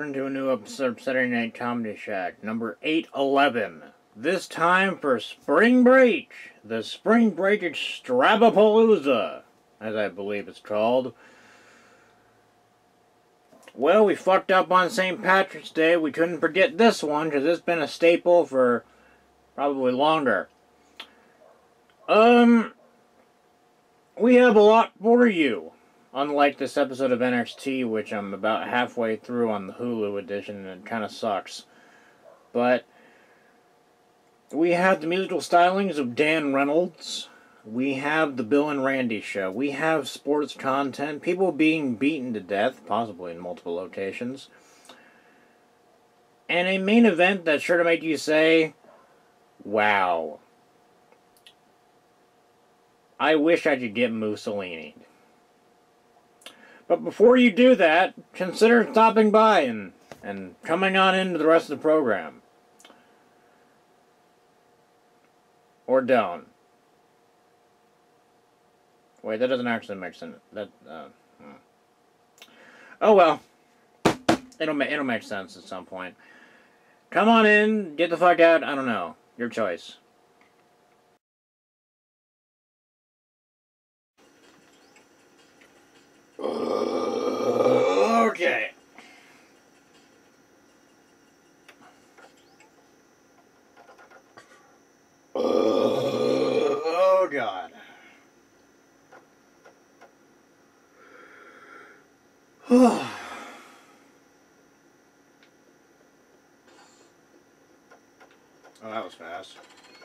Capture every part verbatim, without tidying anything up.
welcome to a new episode of Saturday Night Comedy Shack, number eight eleven. This time for Spring Break, the Spring Break Extravapalooza, as I believe it's called. Well, we fucked up on Saint Patrick's Day. We couldn't forget this one, because it's been a staple for probably longer. Um, we have a lot for you. Unlike this episode of N X T, which I'm about halfway through on the Hulu edition, and it kind of sucks. But we have the musical stylings of Dan Reynolds. We have the Bill and Randy show. We have sports content. People being beaten to death, possibly in multiple locations. And a main event that's sure to make you say, wow. I wish I could get Mussolini. But before you do that, consider stopping by and, and coming on into the rest of the program. Or don't. Wait, that doesn't actually make sense. That, uh, hmm. Oh well. It'll, ma it'll make sense at some point. Come on in, get the fuck out, I don't know. Your choice. Okay. Oh, God. Oh, that was fast.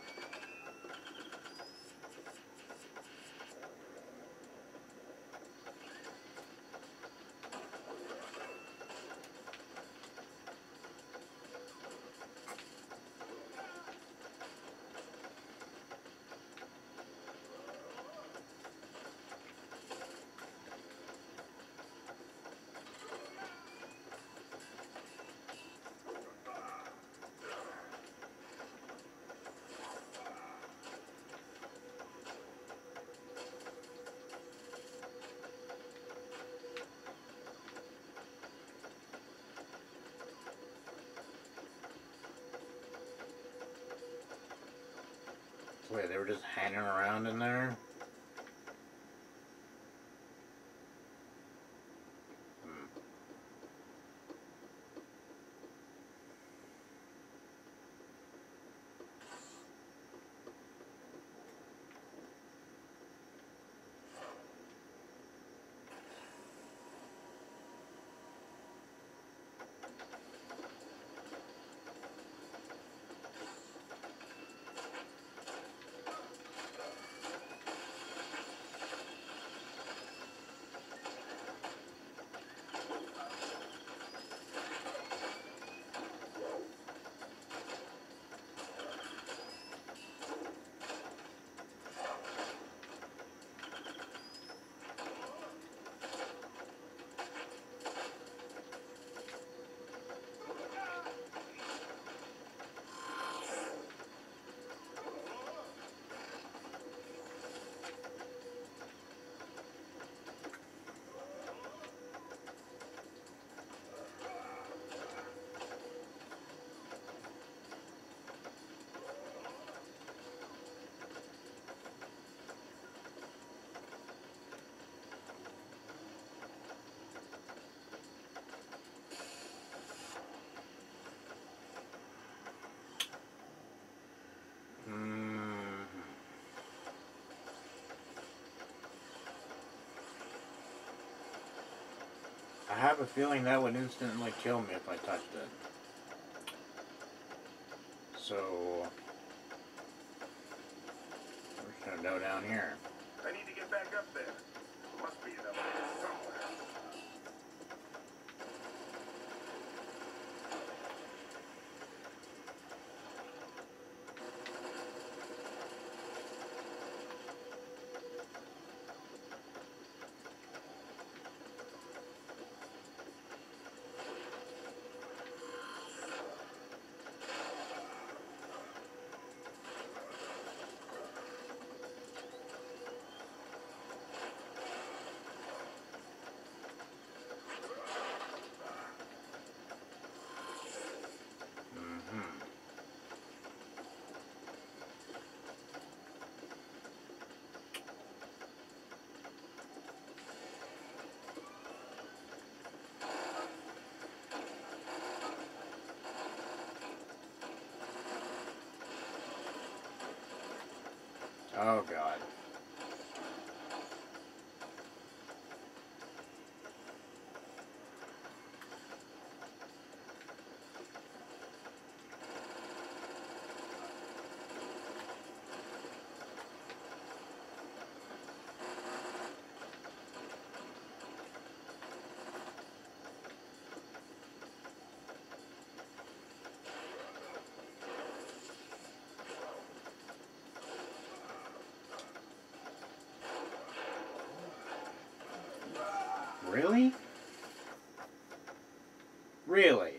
Wait, they were just hanging around in there? Hmm. I have a feeling that would instantly kill me if I touched it. So, we're just gonna go down here. I need to get back up there. Must be another way somewhere. Oh, God. Really? Really?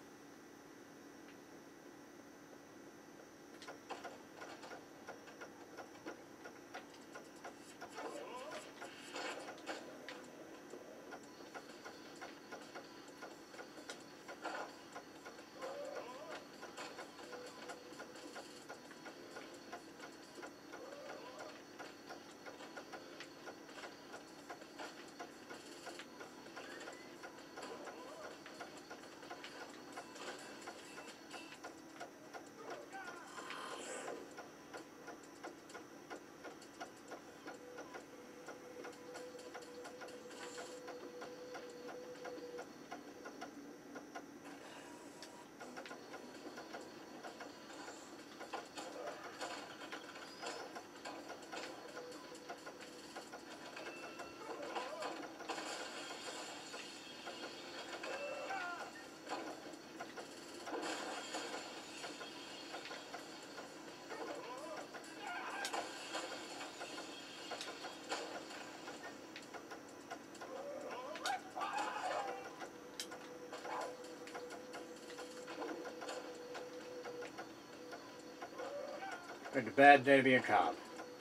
It's a bad day to be a cop.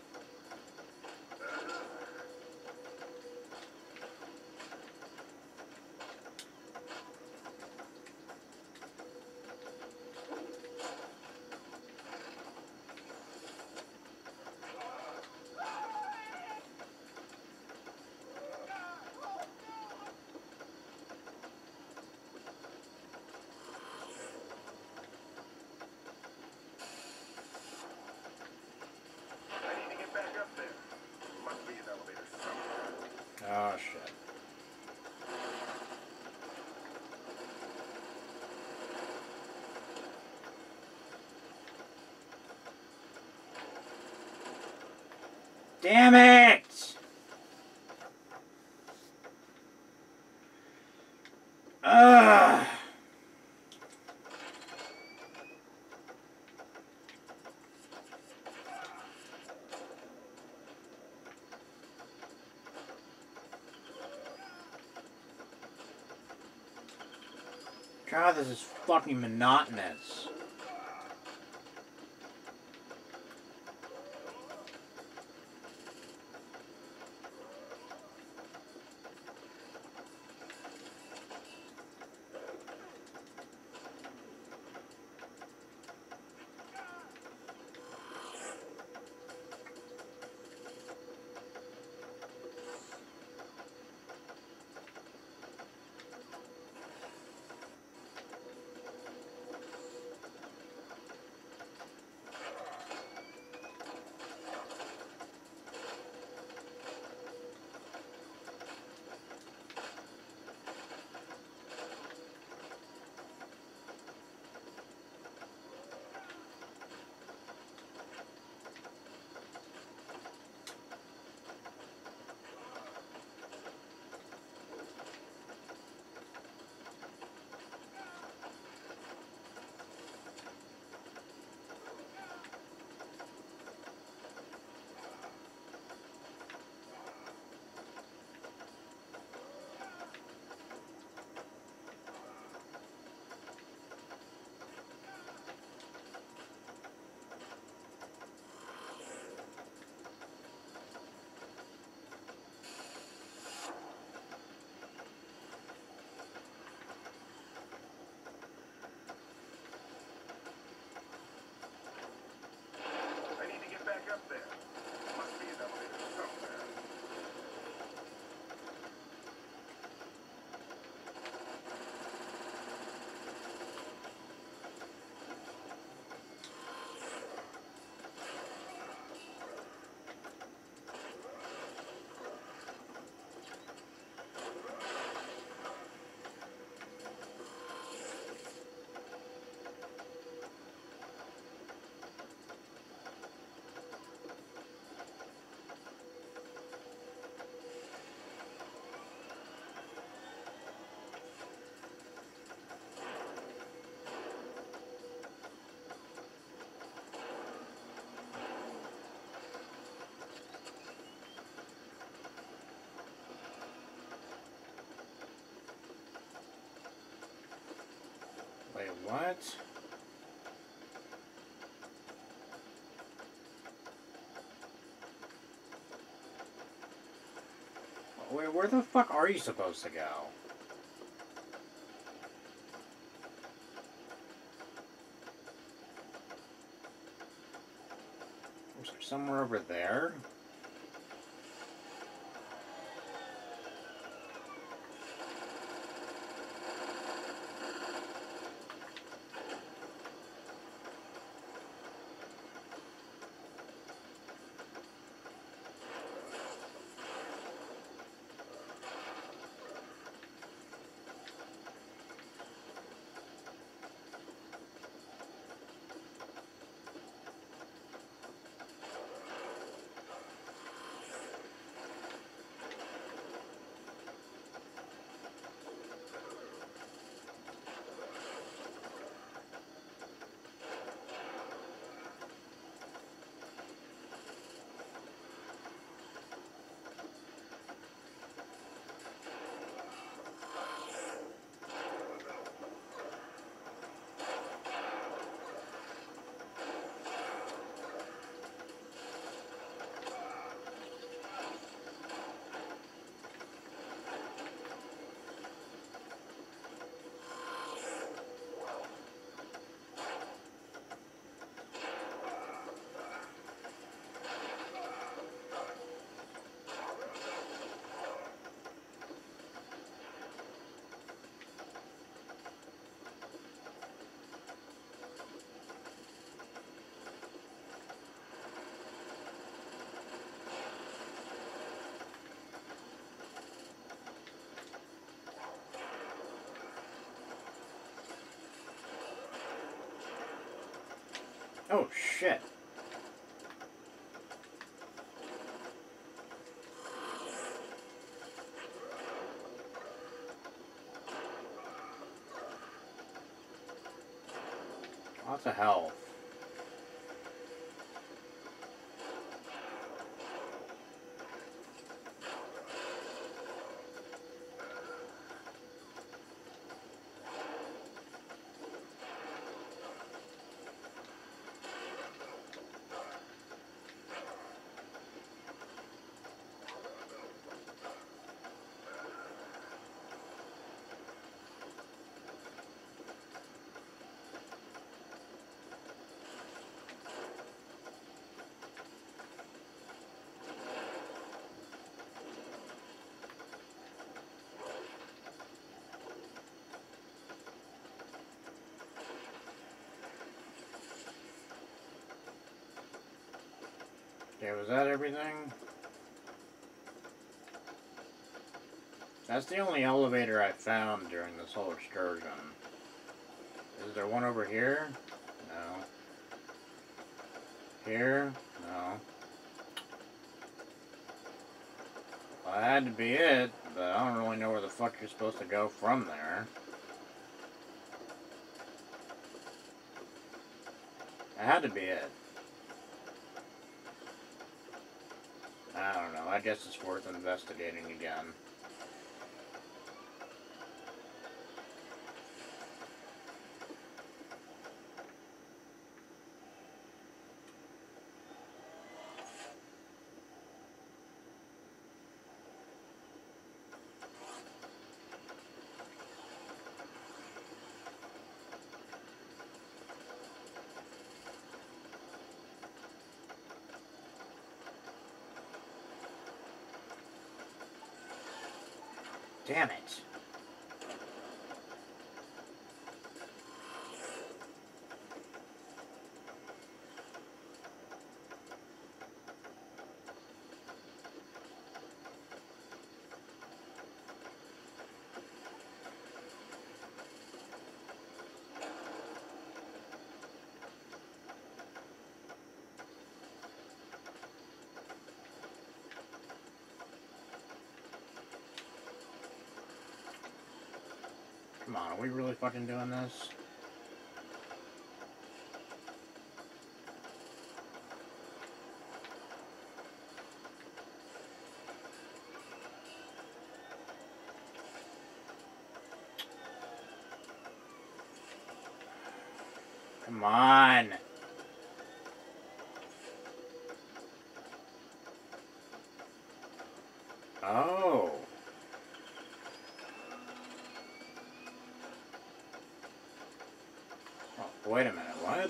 Oh, shit. Damn it! Ugh. God, this is fucking monotonous. what? Wait, where the fuck are you supposed to go? Was there somewhere over there? Oh, shit. Lots of health. Okay, was that everything? That's the only elevator I found during this whole excursion. Is there one over here? No. Here? No. Well, that had to be it, but I don't really know where the fuck you're supposed to go from there. That had to be it. I don't know. I guess it's worth investigating again. Damn it. Come on, are we really fucking doing this? Come on. Oh. Oh, wait a minute, what?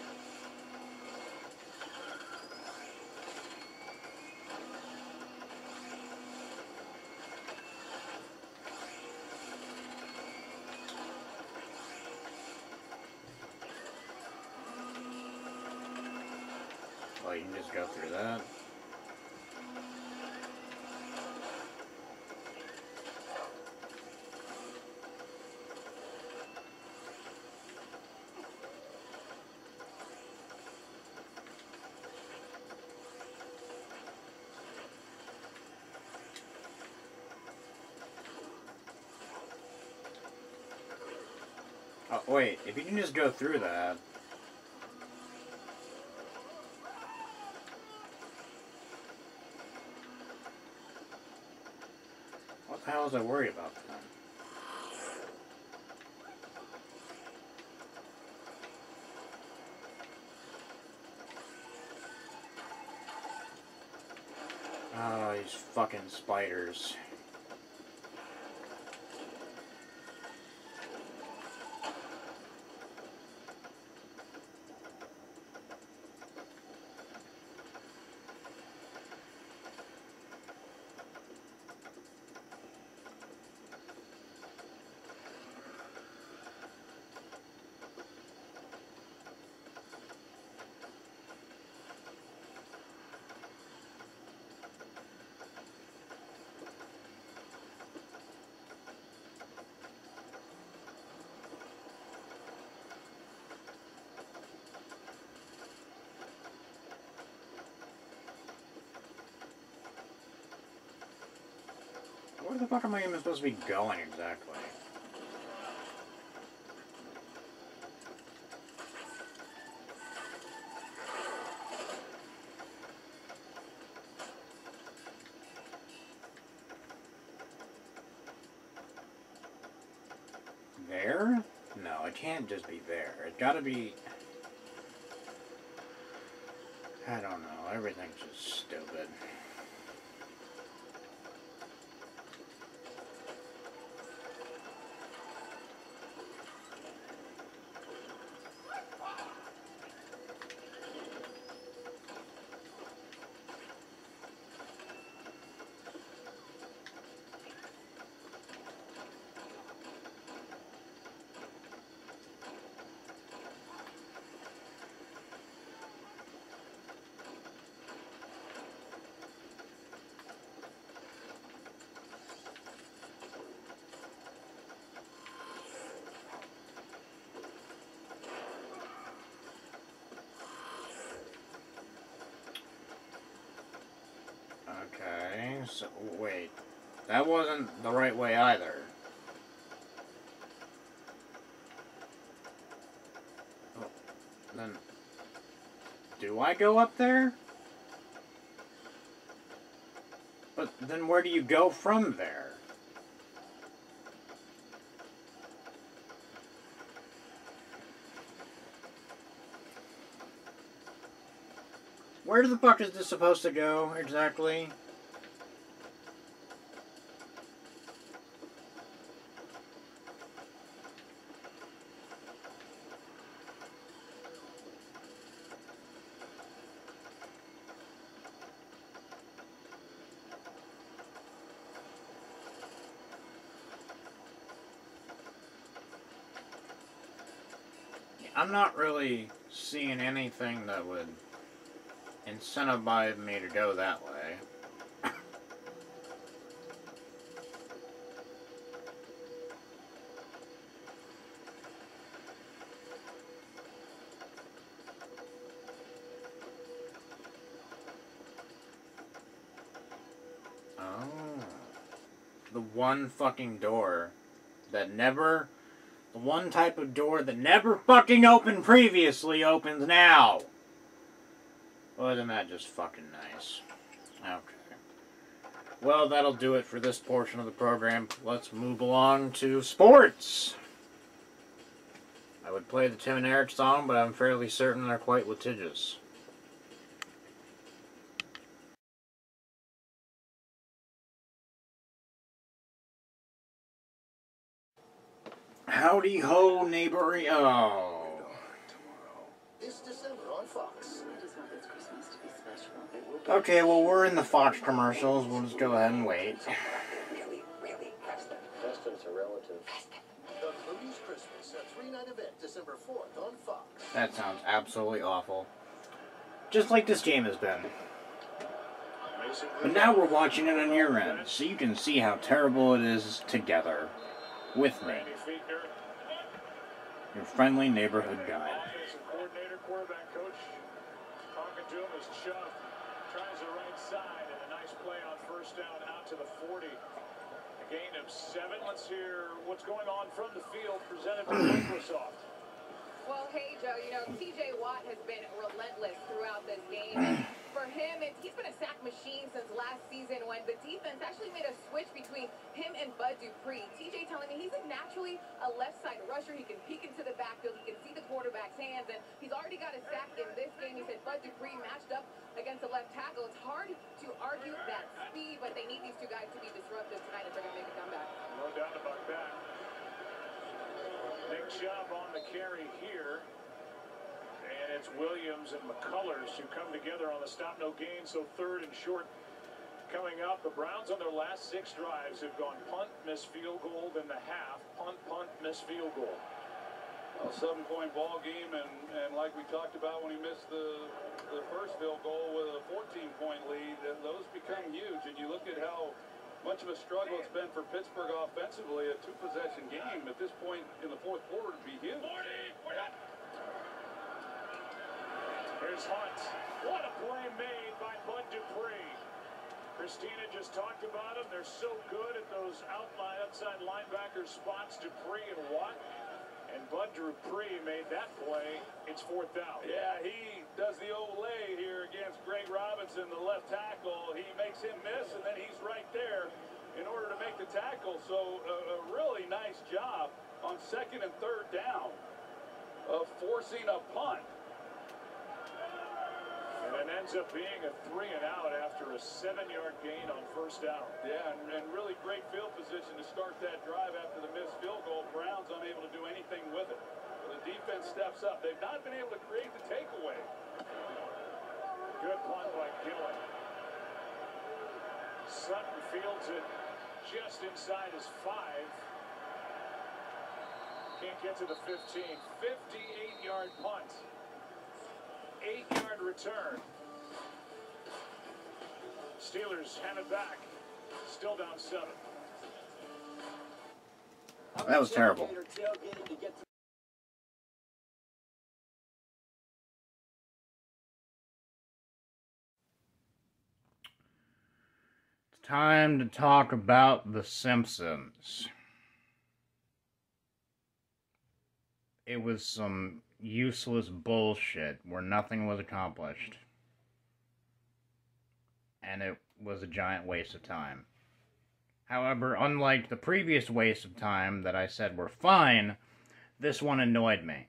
Oh, you can just go through that. Oh, wait, if you can just go through that. What the hell was I worried about then? Oh, these fucking spiders. Where the fuck am I even supposed to be going exactly? There? No, it can't just be there. It gotta be... I don't know. Everything's just stupid. Okay, so wait. That wasn't the right way either. Oh, then, do I go up there? But then where do you go from there? Where the fuck is this supposed to go, exactly? I'm not really seeing anything that would incentivize me to go that way. Oh. The one fucking door that never... The one type of door that never fucking opened previously opens now. Well, isn't that just fucking nice? Okay. Well, that'll do it for this portion of the program. Let's move along to sports. I would play the Tim and Eric song, but I'm fairly certain they're quite litigious. Howdy ho, neighboring. Oh. This December on Fox. I just want this Christmas to be special. Okay, well, we're in the Fox commercials. We'll just go ahead and wait. Really, really Preston. Preston's a relative. The Louise Christmas, a three-night event, December fourth on Fox. That sounds absolutely awful. Just like this game has been. But now we're watching it on your end, so you can see how terrible it is together. With me. Your friendly neighborhood guide. Coordinator, quarterback coach, talking to him as Chubb tries the right side, and a nice play on first down out to the forty. A gain of seven. Let's hear what's going on from the field, presented by Microsoft. Well, hey, Joe, you know, T J Watt has been relentless throughout this game. And for him, it's, he's been a sack machine since last season when the defense actually made a switch between him and Bud Dupree. T J telling me he's a naturally a left side rusher. He can peek into the backfield. He can see the quarterback's hands, and he's already got a sack in this game. He said Bud Dupree matched up against the left tackle. It's hard to argue that speed, but they need these two guys to be disruptive tonight if they're going to make a comeback. No doubt about that. Nick Chubb on the carry here. And it's Williams and McCullers who come together on the stop, no gain. So third and short coming up. The Browns on their last six drives have gone punt, miss field goal, then the half. Punt, punt, miss field goal. A seven-point ball game, and, and like we talked about when he missed the, the first field goal with a fourteen-point lead, those become huge. And you look at how much of a struggle it's been for Pittsburgh offensively, a two-possession game at this point in the fourth quarter would be huge. Here's Hunt. What a play made by Bud Dupree. Christina just talked about them. They're so good at those outline, outside linebacker spots, Dupree and Watt. And Bud Dupree made that play. It's fourth down. Yeah, he does the old lay here against Greg Robinson, the left tackle. He makes him miss, and then he's right there in order to make the tackle. So a, a really nice job on second and third down of forcing a punt. And it ends up being a three and out after a seven-yard gain on first down. Yeah, and, and really great field position to start that drive after the missed field goal. Browns unable to do anything with it. The defense steps up. They've not been able to create the takeaway. Good punt by Gillen. Sutton fields it just inside his five. Can't get to the fifteen. fifty-eight-yard punt. Eight-yard return. Steelers have it back. Still down seven. That was terrible. It's time to talk about The Simpsons. It was some useless bullshit where nothing was accomplished. And it was a giant waste of time. However, unlike the previous waste of time that I said were fine, this one annoyed me.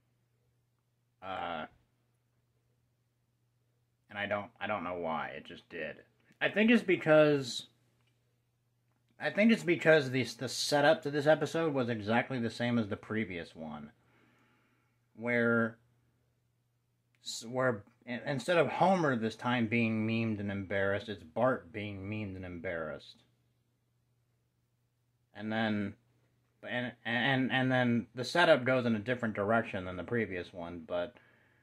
Uh, and I don't, I don't know why, it just did. I think it's because, I think it's because the, the setup to this episode was exactly the same as the previous one. Where, where instead of Homer this time being memed and embarrassed, it's Bart being memed and embarrassed. And then, and and and then the setup goes in a different direction than the previous one. But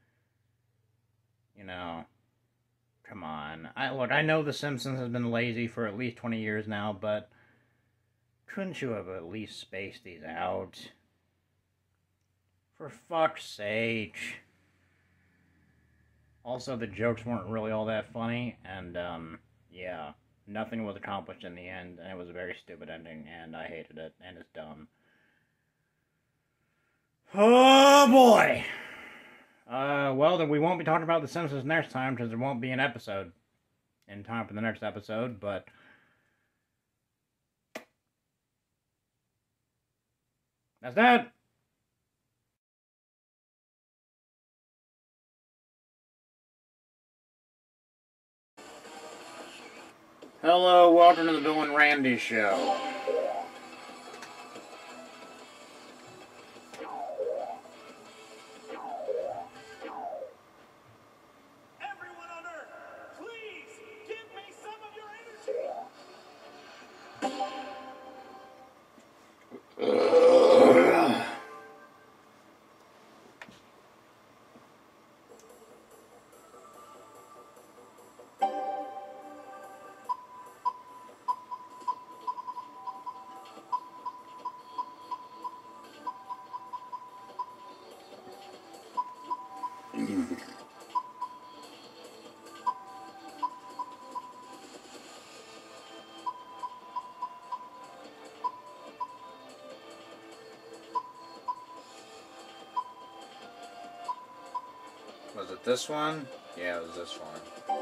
you know, come on. I look. I know The Simpsons has been lazy for at least twenty years now, but couldn't you have at least spaced these out? For fuck's sake. Also, the jokes weren't really all that funny, and, um, yeah, nothing was accomplished in the end, and it was a very stupid ending, and I hated it, and it's dumb. Oh, boy! Uh, well, then we won't be talking about The Simpsons next time, because there won't be an episode in time for the next episode, but that's that! Hello, welcome to the Bill and Randy Show. Everyone on Earth, please give me some of your energy. Was it this one? Yeah, it was this one.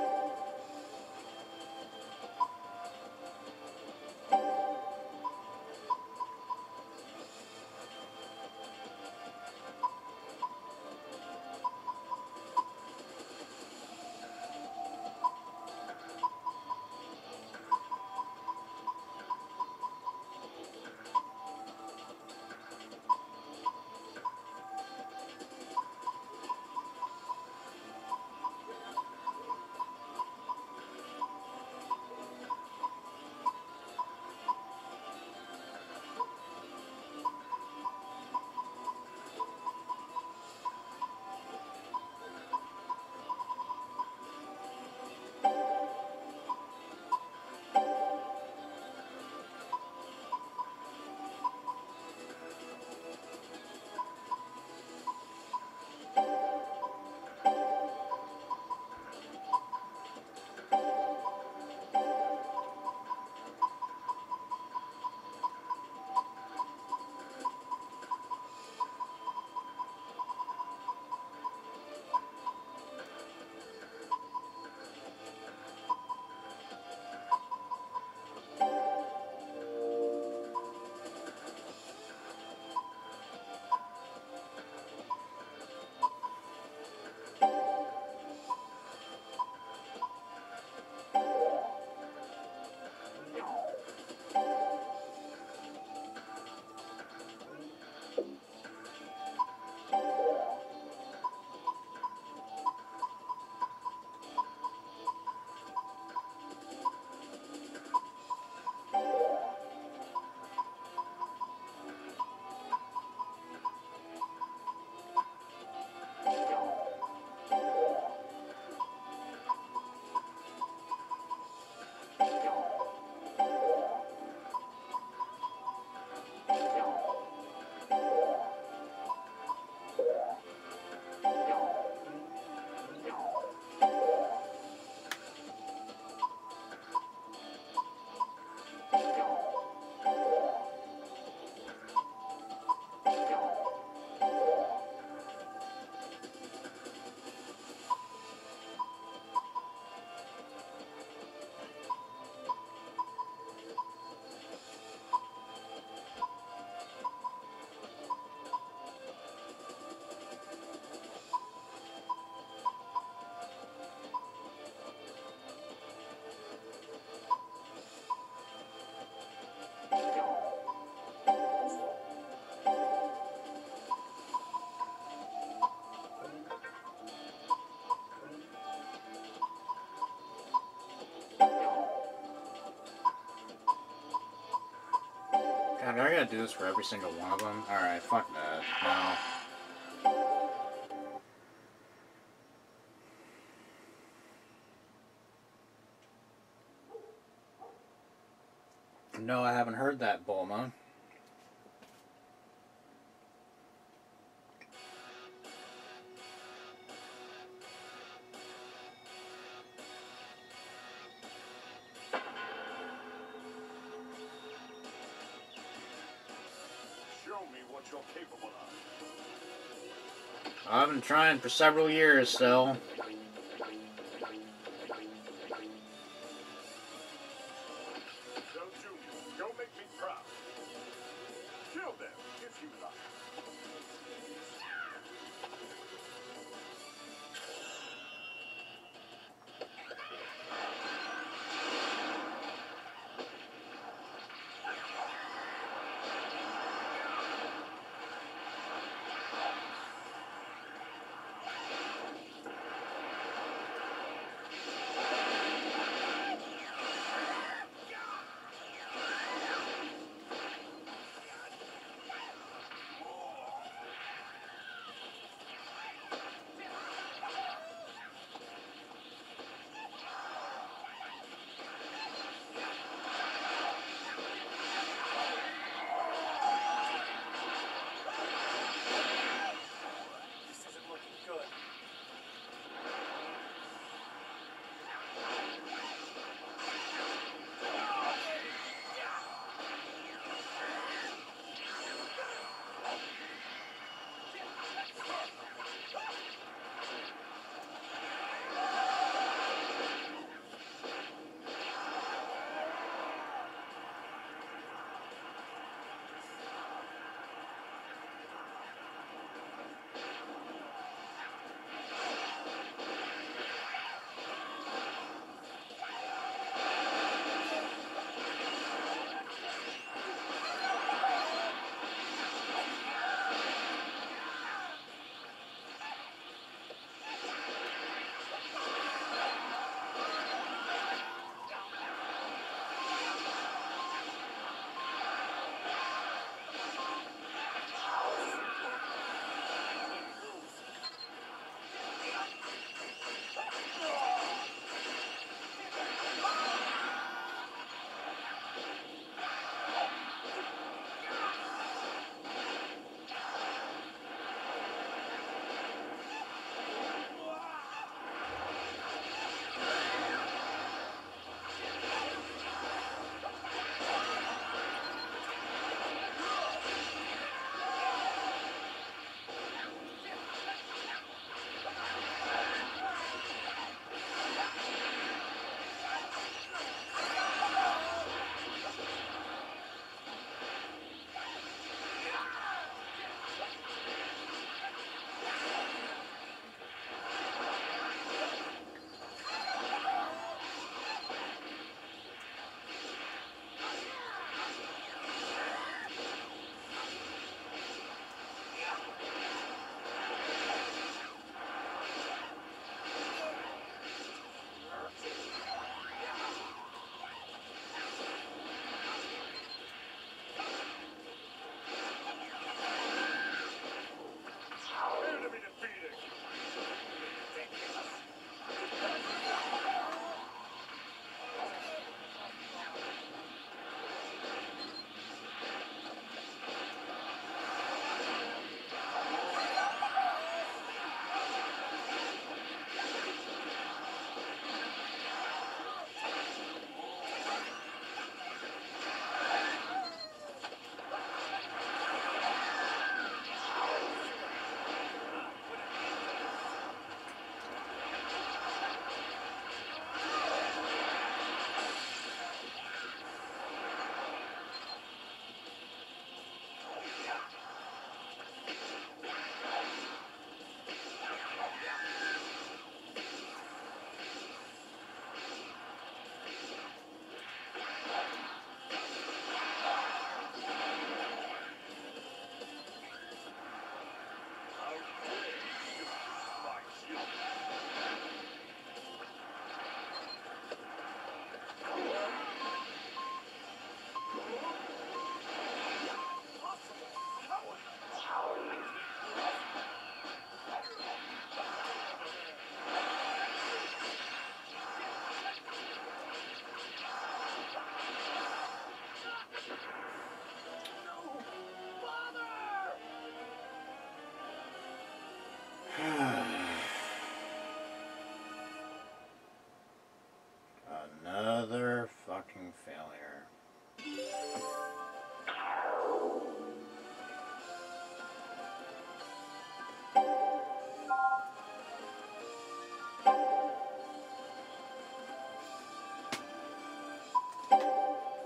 God, I gotta do this for every single one of them? Alright, fuck that. No. No, I haven't heard that, Bulma. I've been trying for several years, so.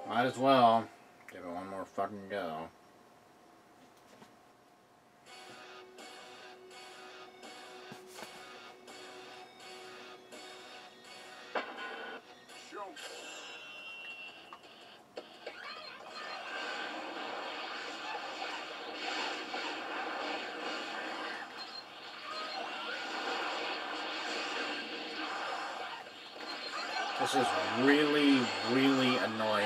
Might as well. Give it one more fucking go. This is really, really annoying.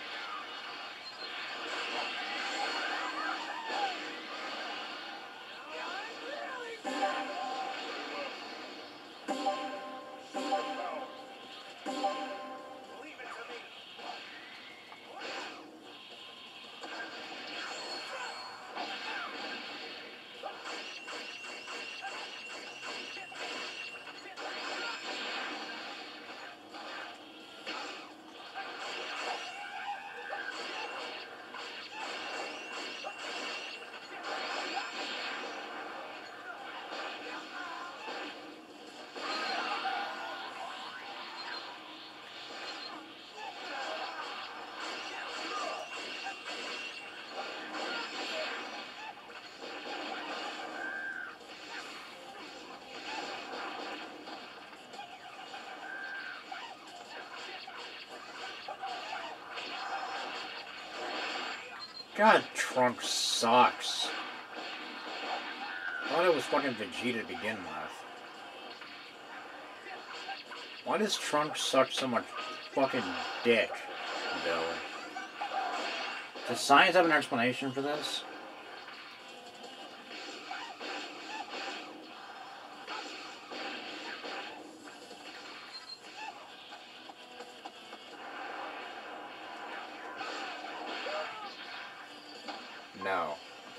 God, Trunks sucks. I thought it was fucking Vegeta to begin with. Why does Trunks suck so much fucking dick, Bill? Does science have an explanation for this? No.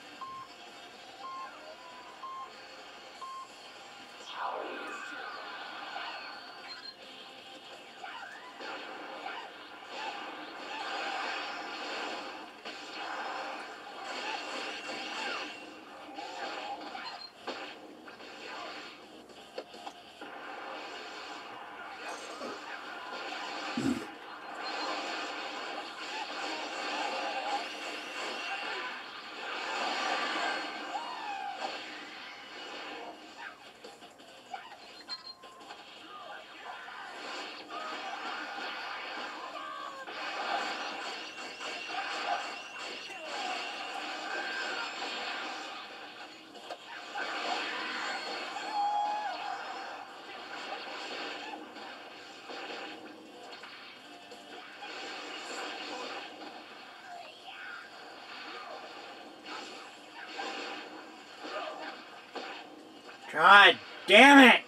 God damn it!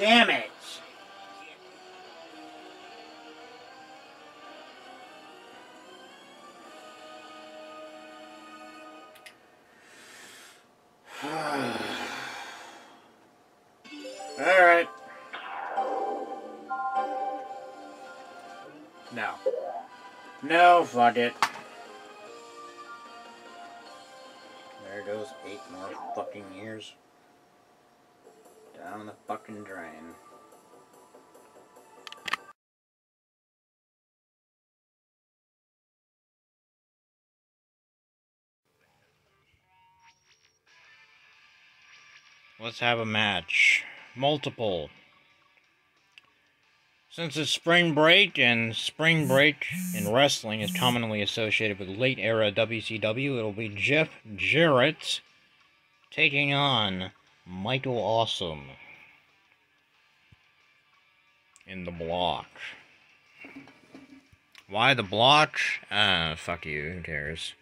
Damn it! Alright. No. No, fuck it. There goes eight more fucking years. Down the fucking drain. Let's have a match. Multiple. Since it's spring break, and spring break in wrestling is commonly associated with late era W C W, it'll be Jeff Jarrett taking on Michael Awesome in the block. Why the block? Ah, fuck you, who cares?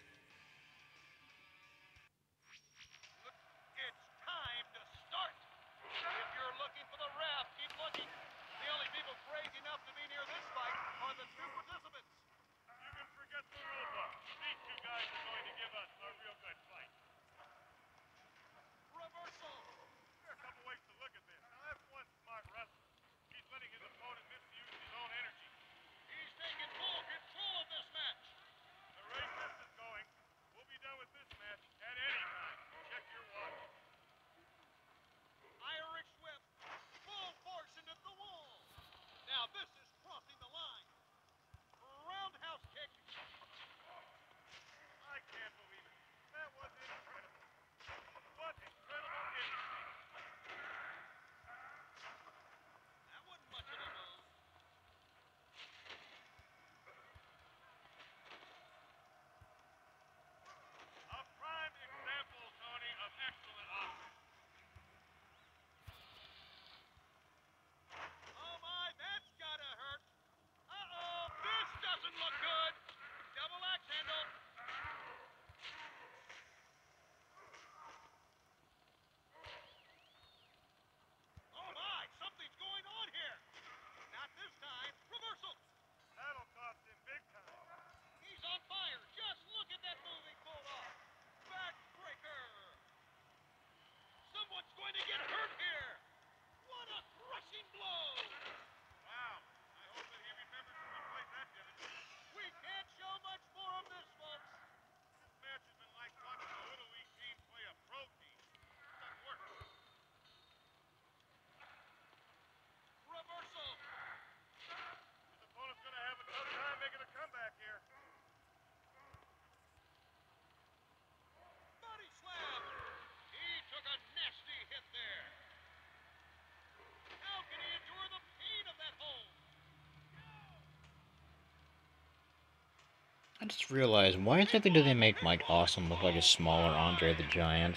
I just realized, why exactly do they make Mike Awesome look like a smaller Andre the Giant?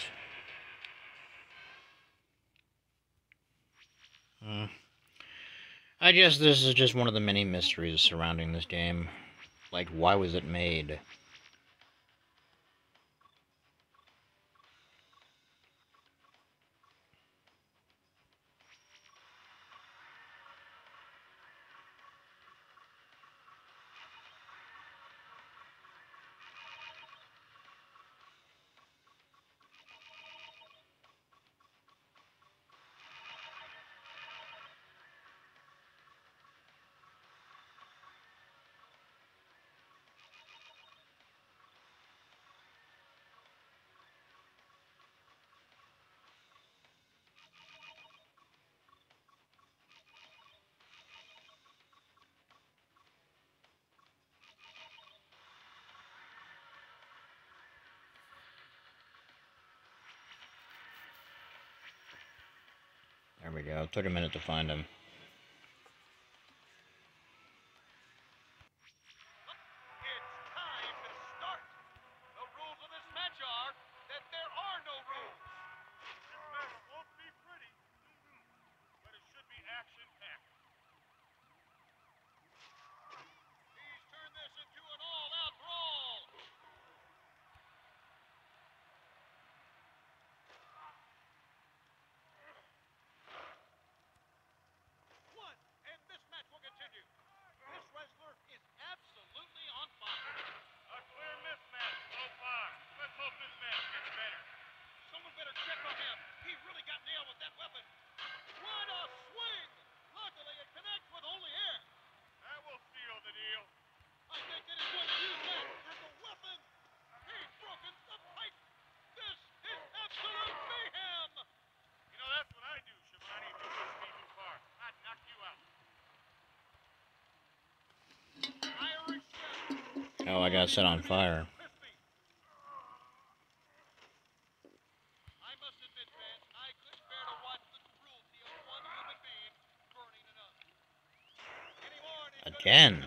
Hmm. I guess this is just one of the many mysteries surrounding this game. Like, why was it made? There we go. It took a minute to find him. Oh, I got set on fire. Again.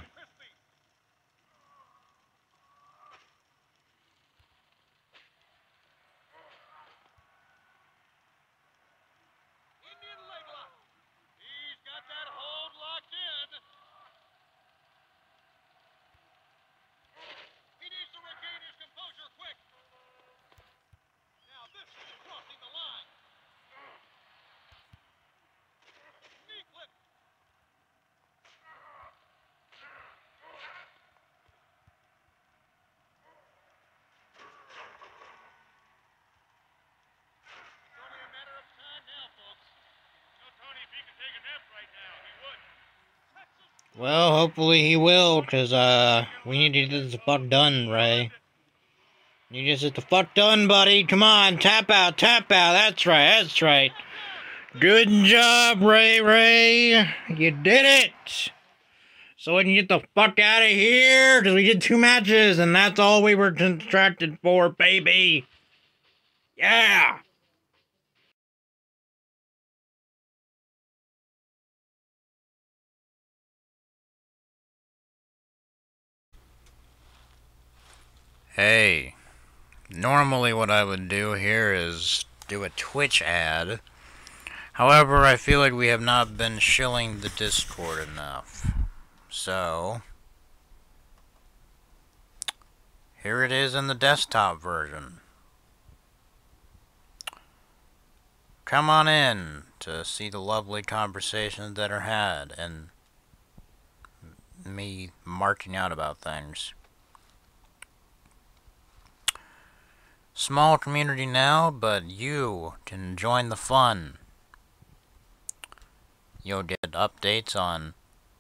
Well, hopefully he will, because, uh, we need to get this fuck done, Ray. You just get the fuck done, buddy. Come on, tap out, tap out. That's right, that's right. Good job, Ray Ray. You did it. So we can get the fuck out of here, because we did two matches, and that's all we were contracted for, baby. Yeah. Hey, normally what I would do here is do a Twitch ad. However, I feel like we have not been shilling the Discord enough. So, here it is in the desktop version. Come on in to see the lovely conversations that are had and me marking out about things. Small community now, but you can join the fun. You'll get updates on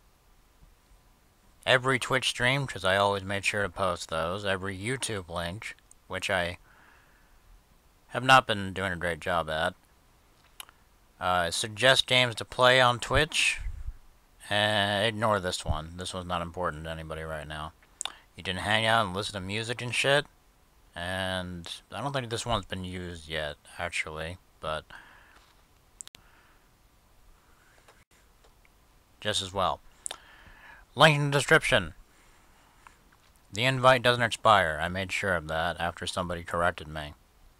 every Twitch stream, because I always made sure to post those. Every YouTube link, which I have not been doing a great job at. Uh, suggest games to play on Twitch. And ignore this one. This one's not important to anybody right now. You can hang out and listen to music and shit. And I don't think this one's been used yet, actually, but just as well. Link in the description. The invite doesn't expire. I made sure of that after somebody corrected me.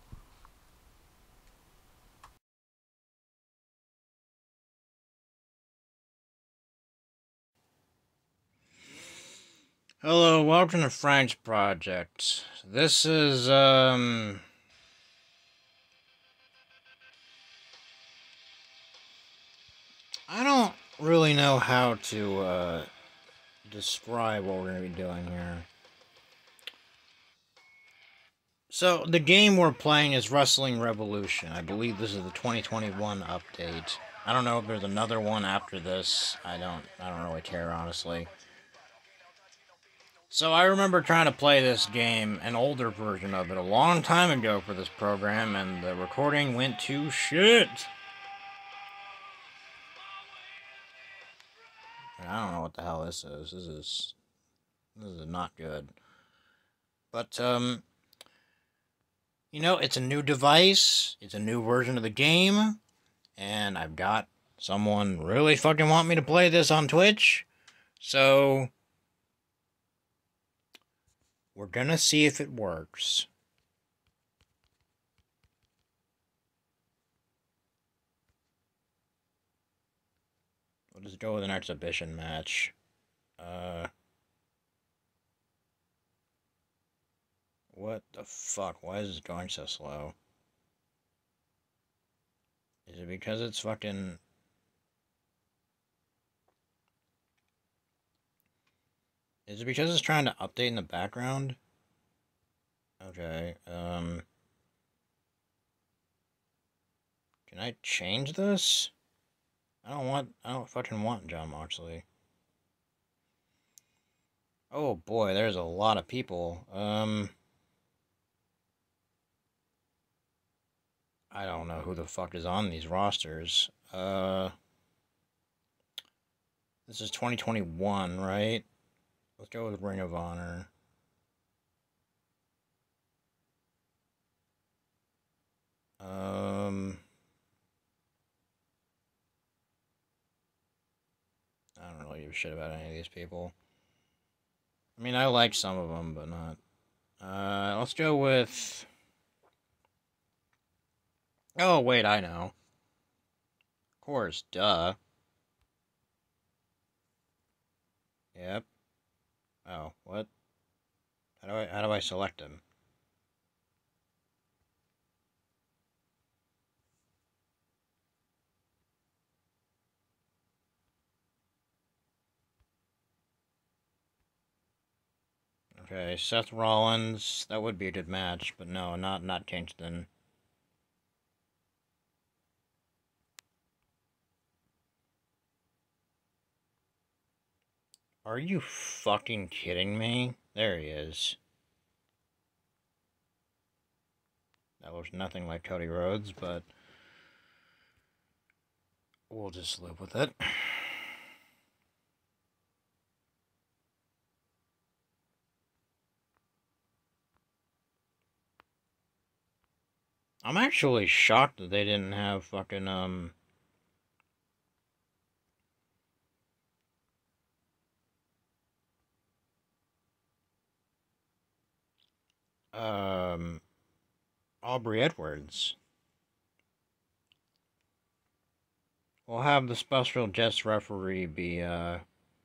Hello, welcome to Frank's Project. This is, um... I don't really know how to, uh, describe what we're going to be doing here. So, the game we're playing is Wrestling Revolution. I believe this is the twenty twenty-one update. I don't know if there's another one after this. I don't, I don't really care, honestly. So I remember trying to play this game, an older version of it, a long time ago for this program, and the recording went to shit. I don't know what the hell this is. This is, this is not good. But, um, you know, it's a new device, it's a new version of the game, and I've got someone really fucking want me to play this on Twitch, so we're gonna see if it works. We'll just go with an exhibition match. Uh, what the fuck? Why is this going so slow? Is it because it's fucking... Is it because it's trying to update in the background? Okay, um... can I change this? I don't want, I don't fucking want John Moxley. Oh boy, there's a lot of people. Um... I don't know who the fuck is on these rosters. Uh... This is twenty twenty-one, right? Let's go with Ring of Honor. Um, I don't really give a shit about any of these people. I mean, I like some of them, but not. Uh, let's go with... Oh, wait, I know. Of course, duh. Yep. Oh, what? How do I, how do I select him? Okay, Seth Rollins, that would be a good match, but no, not not Kingston. Are you fucking kidding me? There he is. That looks nothing like Cody Rhodes, but we'll just live with it. I'm actually shocked that they didn't have fucking, um... Um... Aubrey Edwards. We'll have the special guest referee be, uh...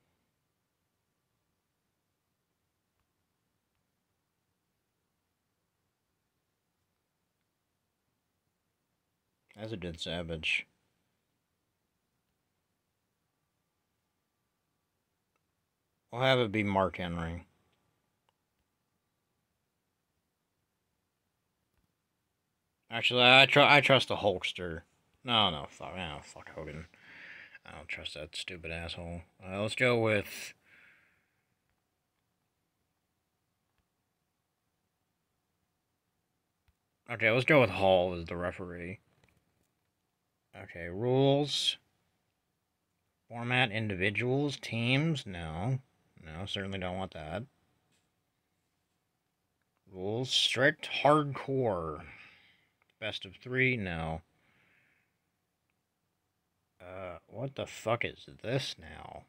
as a good Savage. We'll have it be Mark Henry. Actually, I, tr I trust the Hulkster. No, no, fuck, no, fuck Hogan. I don't trust that stupid asshole. Uh, let's go with... Okay, let's go with Hall as the referee. Okay, rules. Format, individuals, teams, no. No, certainly don't want that. Rules, strict, hardcore. Best of three, no. Uh, what the fuck is this now?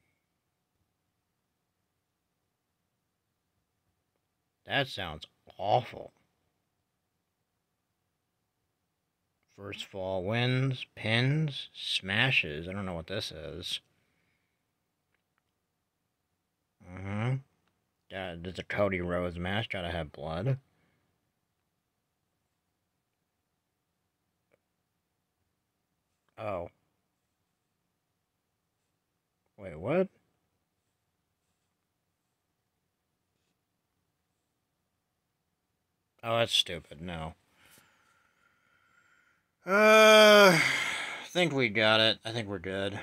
That sounds awful. First fall wins, pins, smashes. I don't know what this is. Mm-hmm. Yeah, there's a Cody Rhodes match. Gotta have blood. Oh. Wait, what? Oh, that's stupid. No. Uh, I think we got it. I think we're good.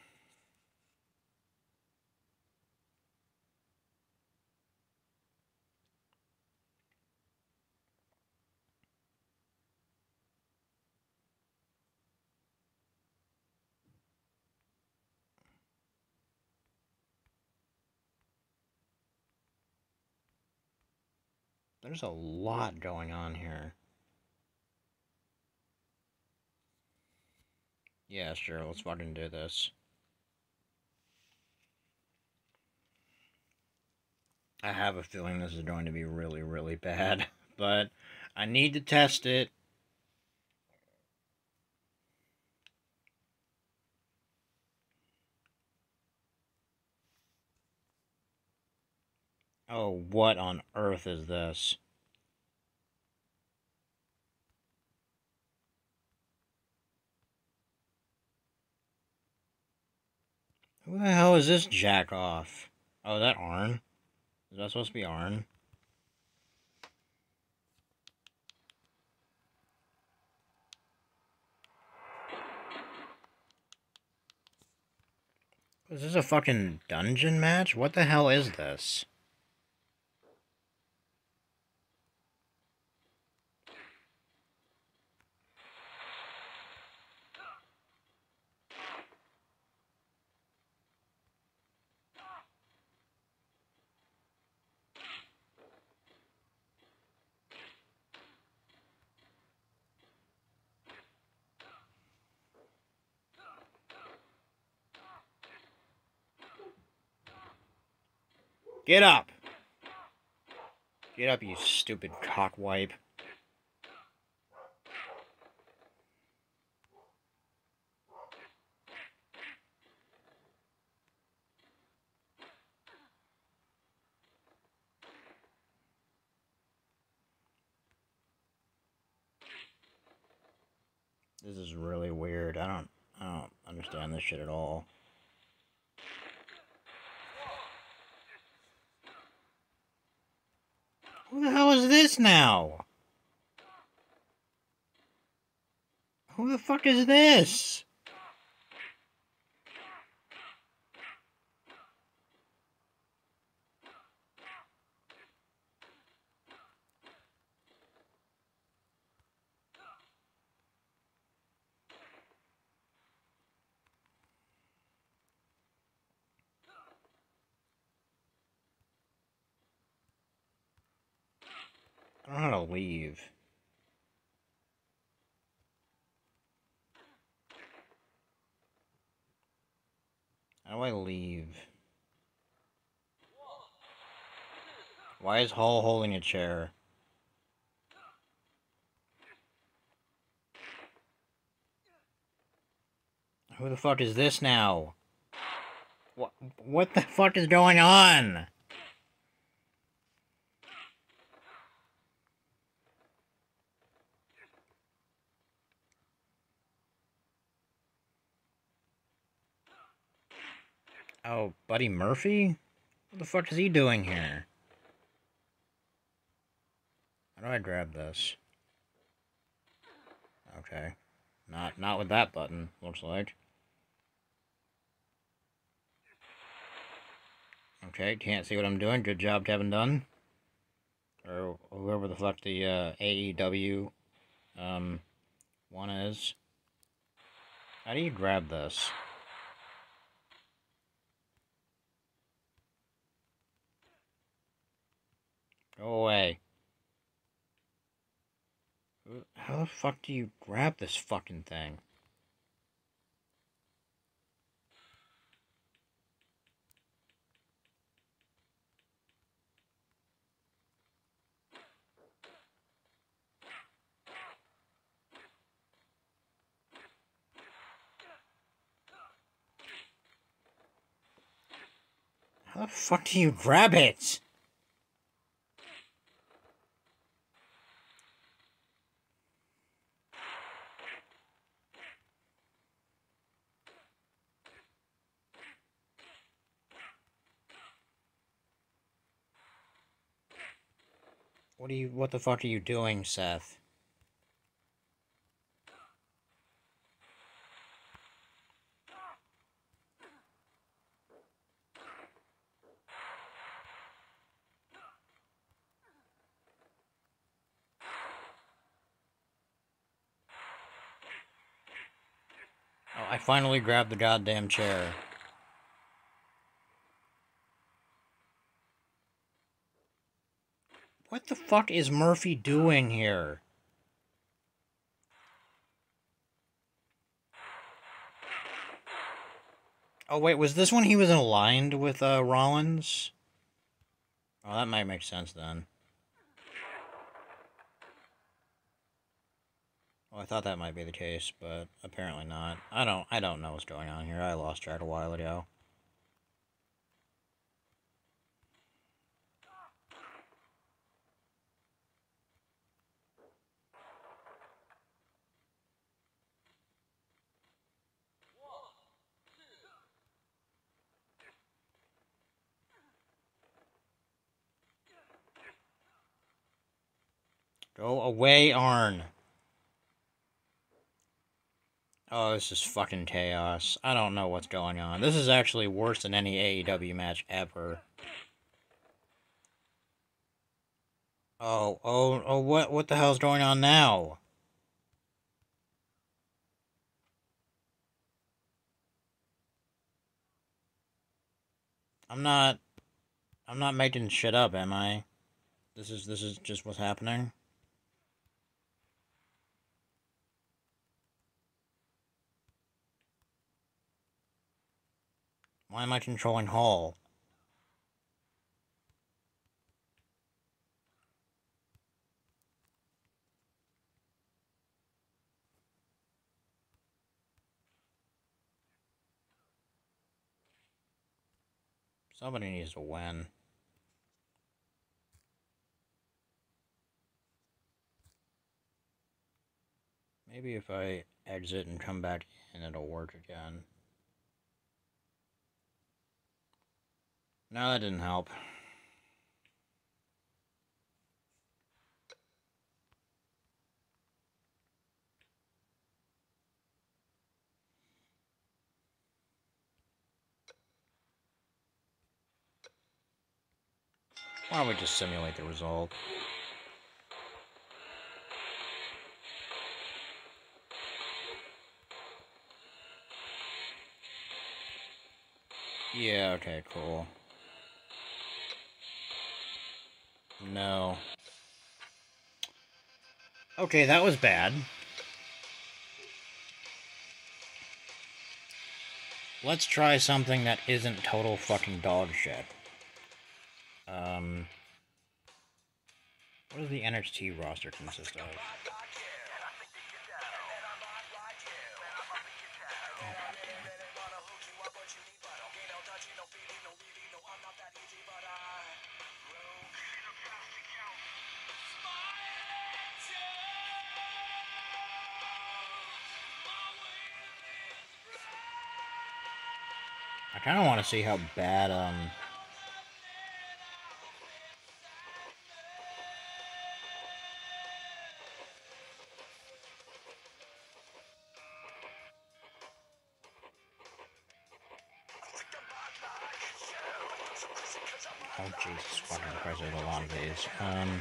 There's a lot going on here. Yeah, sure, let's fucking do this. I have a feeling this is going to be really, really bad, but I need to test it. Oh, what on earth is this? Who the hell is this jack off? Oh, that Arn? Is that supposed to be Arn? Is this a fucking dungeon match? What the hell is this? Get up! Get up, you stupid cockwipe. This is really weird. I don't I don't understand this shit at all. Who the hell is this now? Who the fuck is this? I don't know how to leave. How do I leave? Why is Hall holding a chair? Who the fuck is this now? What, what the fuck is going on? Oh, Buddy Murphy? What the fuck is he doing here? How do I grab this? Okay. Not not with that button, looks like. Okay, can't see what I'm doing. Good job, Kevin Dunn. Or whoever the fuck the uh, A E W um, one is. How do you grab this? Go away. How the fuck do you grab this fucking thing? How the fuck do you grab it? What are you, what the fuck are you doing, Seth? Oh, I finally grabbed the goddamn chair. What the fuck is Murphy doing here? Oh, wait, was this when he was aligned with uh, Rollins? Oh, that might make sense then. Well, I thought that might be the case, but apparently not. I don't, I don't know what's going on here. I lost track a while ago. Go away, Arn. Oh, this is fucking chaos. I don't know what's going on. This is actually worse than any A E W match ever. Oh, oh, oh, what, what the hell's going on now? I'm not, I'm not making shit up, am I? This is, this is just what's happening? Why am I controlling Hall? Somebody needs to win. Maybe if I exit and come back in, it'll work again. No, that didn't help. Why don't we just simulate the result? Yeah, okay, cool. No. Okay, that was bad. Let's try something that isn't total fucking dog shit. Um... What does the N X T roster consist of? I kind of want to see how bad, um... Oh, Jesus fucking Christ, there's a lot of these. Um...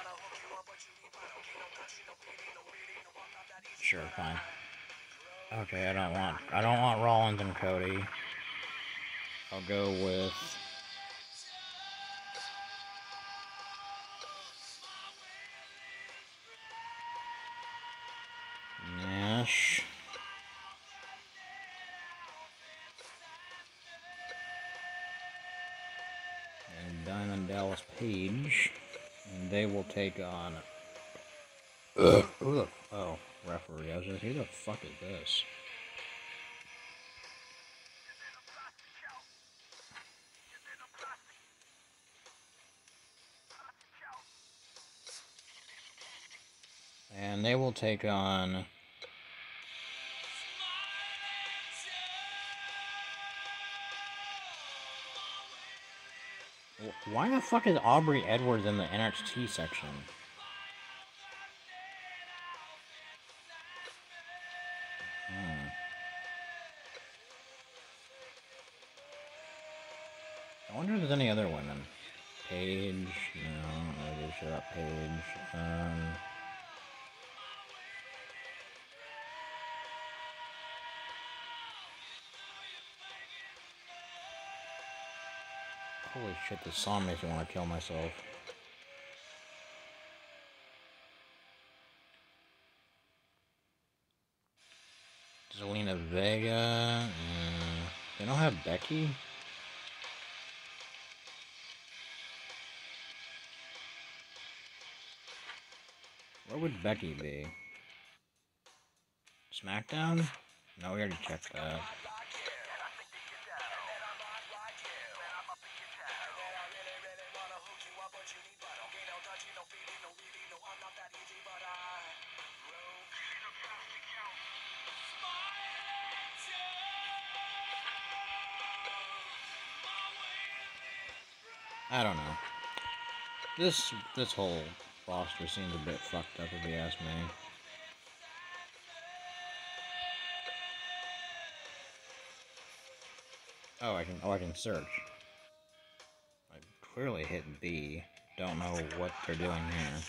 Sure, fine. Okay, I don't want... I don't want Rollins and Cody. I'll go with... Nash. And Diamond Dallas Page. And they will take on... Ugh. Who the... Oh, referee. I was just... Who the fuck is this? And they will take on... Why the fuck is Aubrey Edwards in the N X T section? Hmm. I wonder if there's any other women. Paige, no, I'm not really sure about Paige. Um... Holy shit, this song makes me want to kill myself. Zelina Vega. Uh, they don't have Becky? Where would Becky be? SmackDown? No, we already checked that. I don't know. This this whole roster seems a bit fucked up if you ask me. Oh, I can oh I can search. I clearly hit B. Don't know what they're doing here.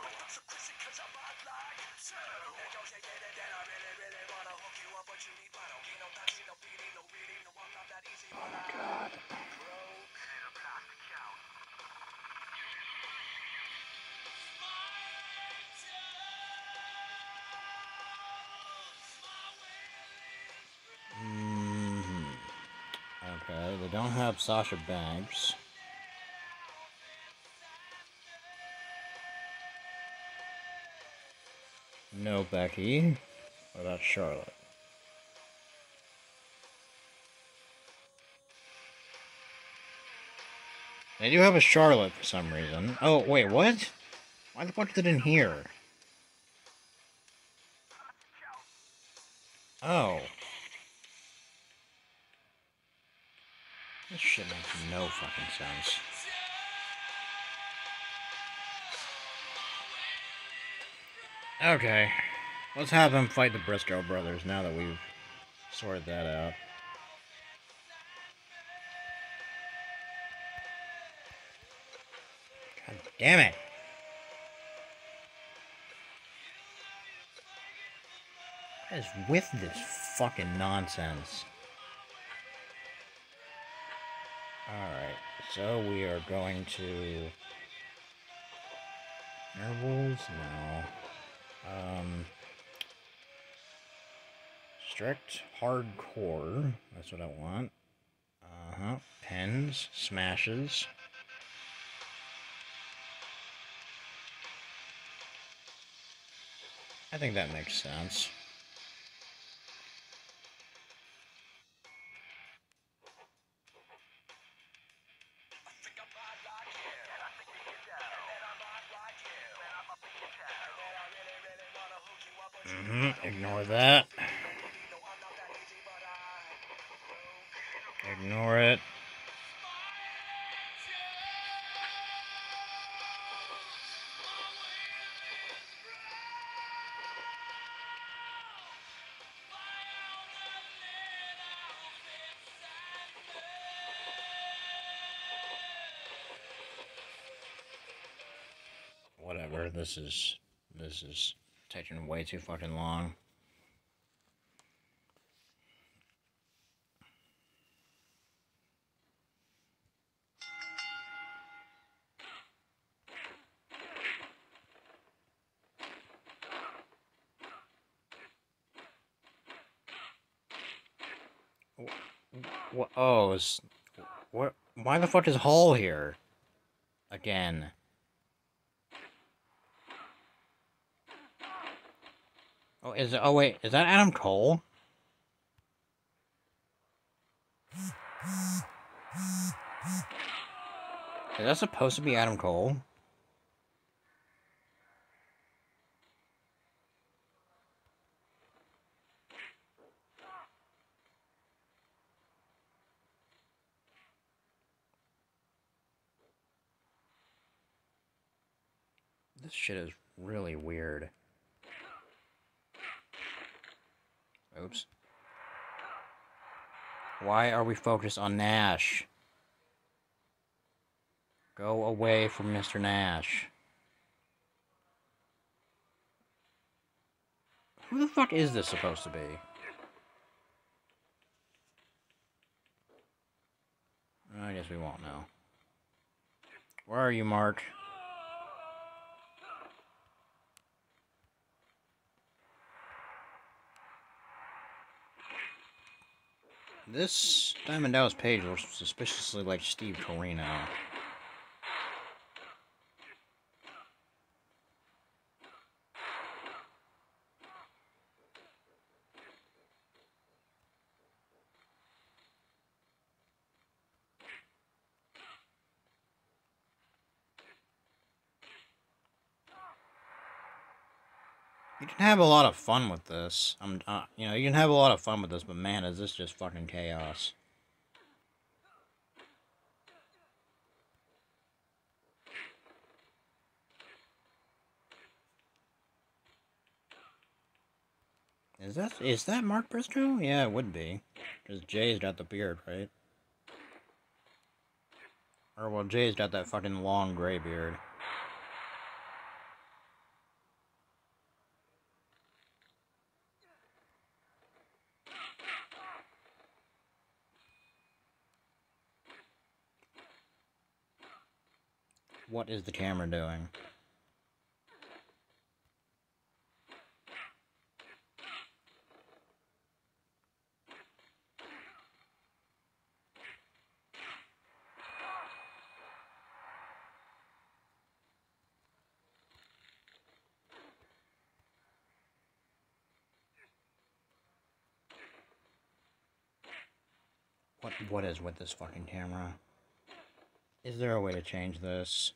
Oh my god. Mm-hmm. Okay, they don't have Sasha Banks. No Becky. What about Charlotte? They do have a Charlotte for some reason. Oh, wait, what? Why the fuck is it in here? Oh. This shit makes no fucking sense. Okay. Let's have them fight the Briscoe brothers now that we've sorted that out. God damn it! What is with this fucking nonsense? Alright, so we are going to... Intervals? No. Um... Strict hardcore. That's what I want. Uh-huh. Pins. Smashes. I think that makes sense. Mm-hmm. Ignore that. Ignore it. Whatever, this is, this is taking way too fucking long. What? Oh, it's, what? Why the fuck is Hall here? Again. Oh, is it? Oh wait, is that Adam Cole? Is that supposed to be Adam Cole? This shit is really weird. Oops. Why are we focused on Nash? Go away from Mister Nash. Who the fuck is this supposed to be? I guess we won't know. Where are you, Mark? This Diamond Dallas Page looks suspiciously like Steve Corino. You can have a lot of fun with this. I'm, uh, you know, you can have a lot of fun with this, but man, is this just fucking chaos. Is that is that Mark Briscoe? Yeah, it would be, because Jay's got the beard, right? Or well, Jay's got that fucking long gray beard. What is the camera doing? What what is with this fucking camera? Is there a way to change this?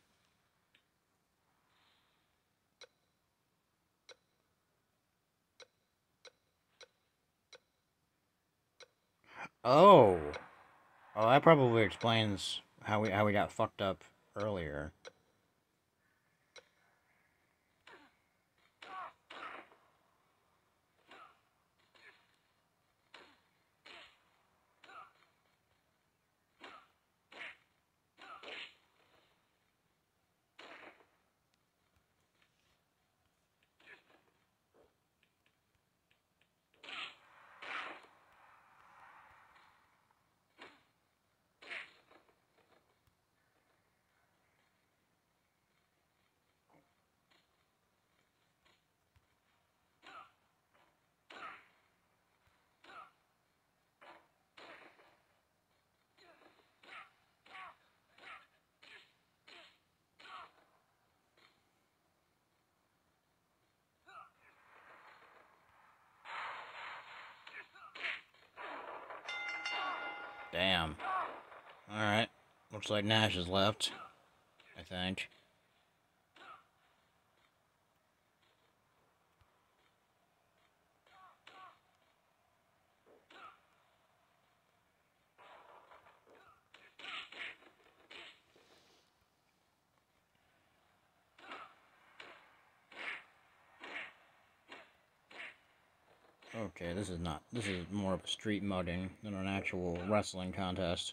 Oh. Oh, that probably explains how we how we got fucked up earlier. Damn. Alright. Looks like Nash is left, I think. Okay, this is not, this is more of a street mugging than an actual wrestling contest.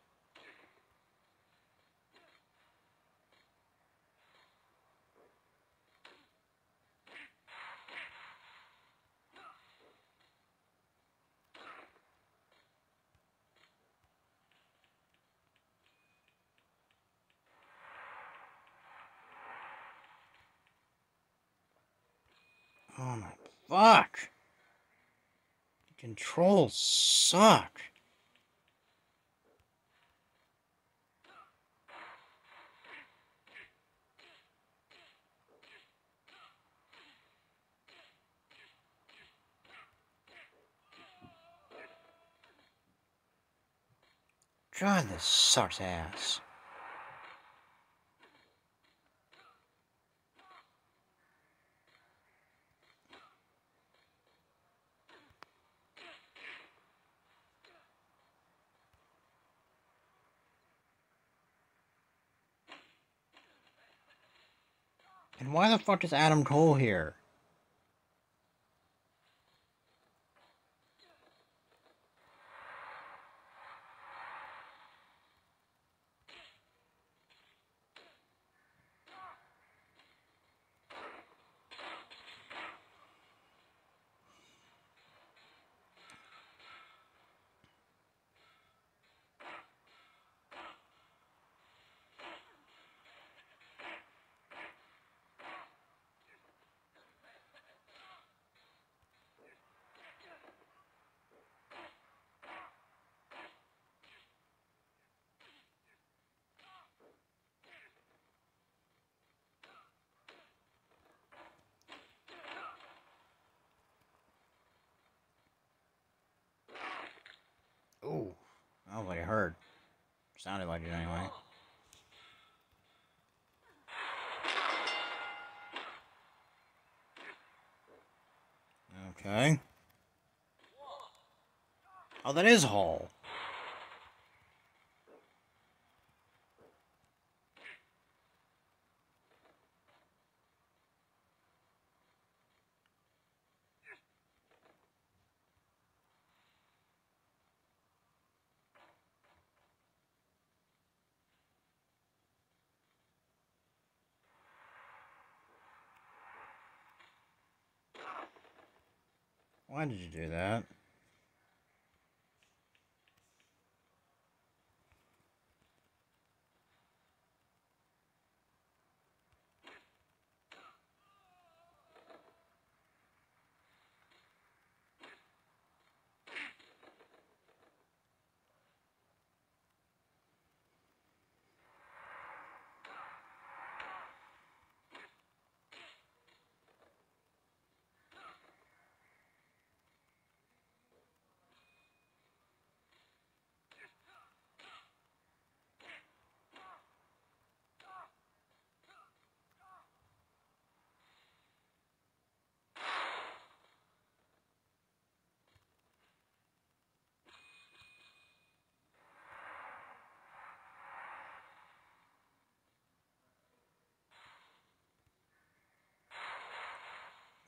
Oh my fuck! The controls suck! God, this sucks ass. And why the fuck is Adam Cole here? Ooh, that was like it hurt. Sounded like it anyway. Okay. Oh, that is Hall. Why did you do that?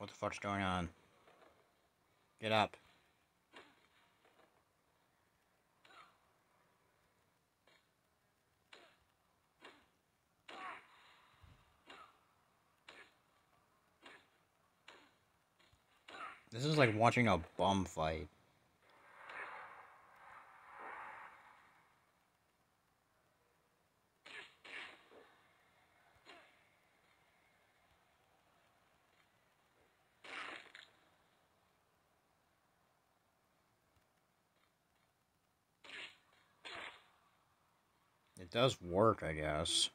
the fuck's going on. Get up. This is like watching a bum fight. It does work, I guess.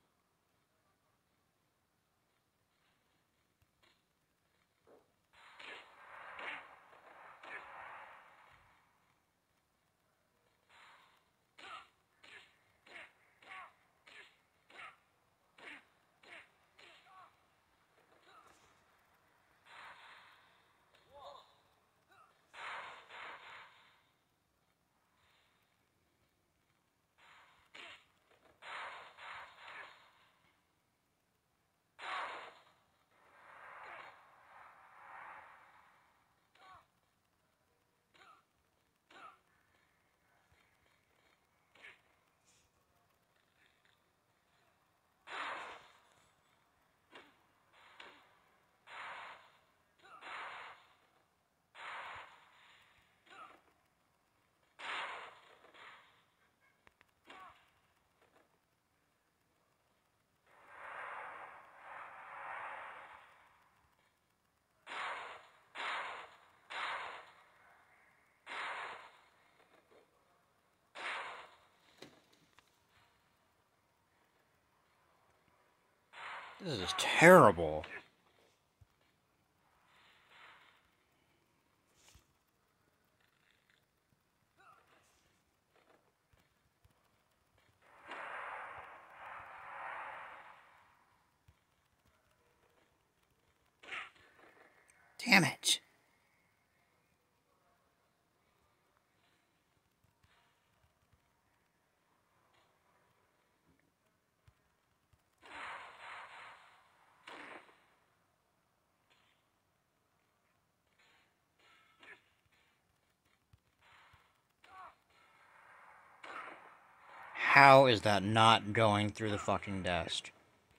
This is terrible. Damn it. How is that not going through the fucking desk?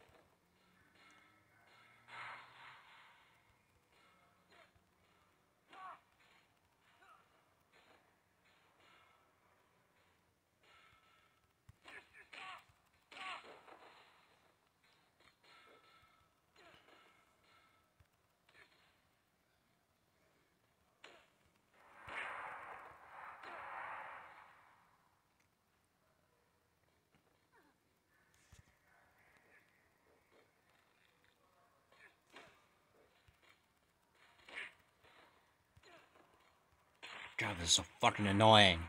God, this is so fucking annoying.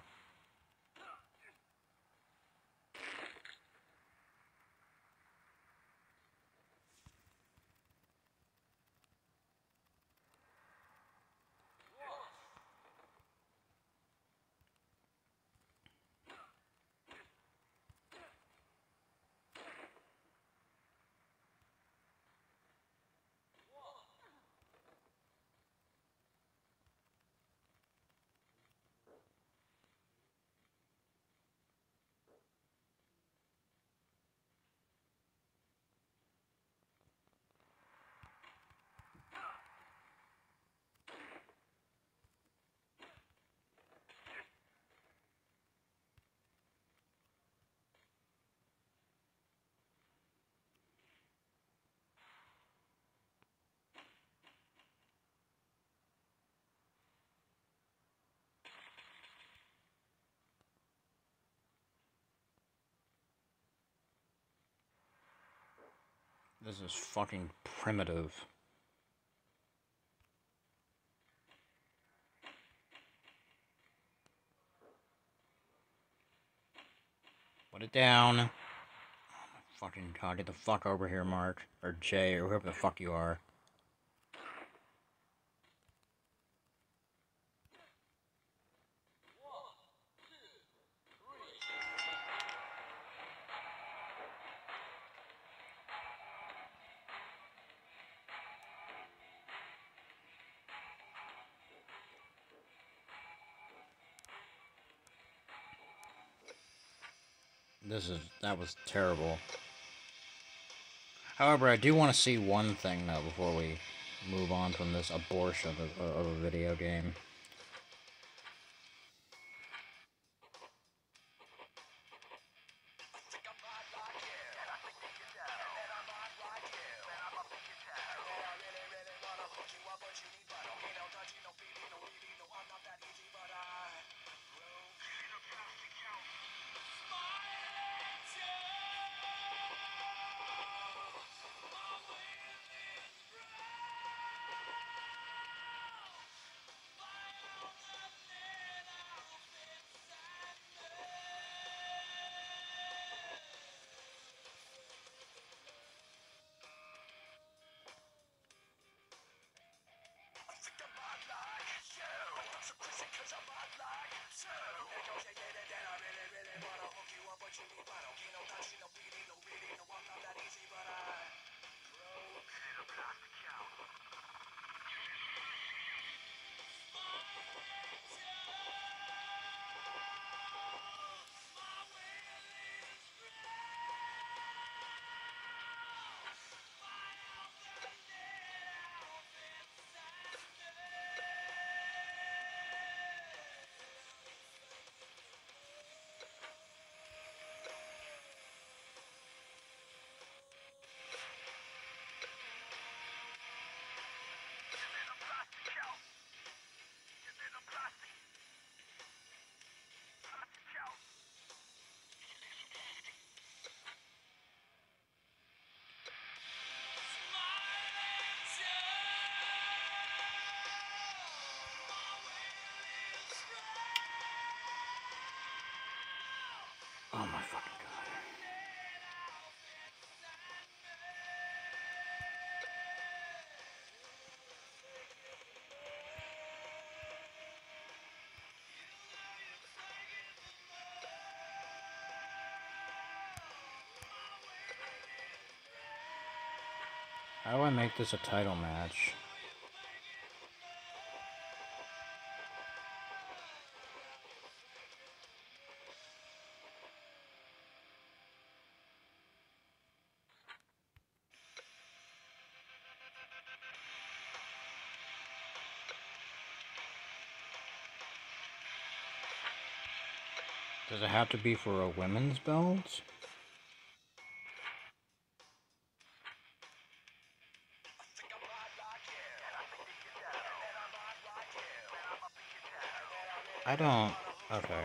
This is fucking primitive. Put it down. Oh my fucking god, get the fuck over here, Mark. Or Jay, or whoever the fuck you are. this is that was terrible. However, I do want to see one thing though before we move on from this abortion of, of a video game. Oh my fucking god. How do I make this a title match? Does it have to be for a women's belt? I don't... Okay.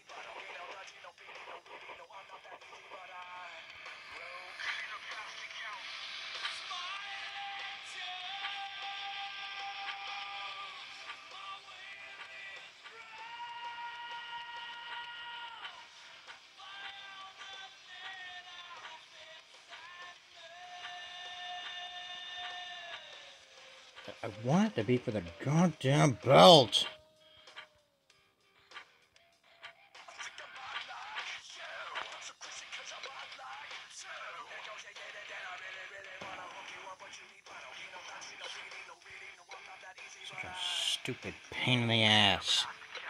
I want it to be for the goddamn belt! Such a stupid pain in the ass.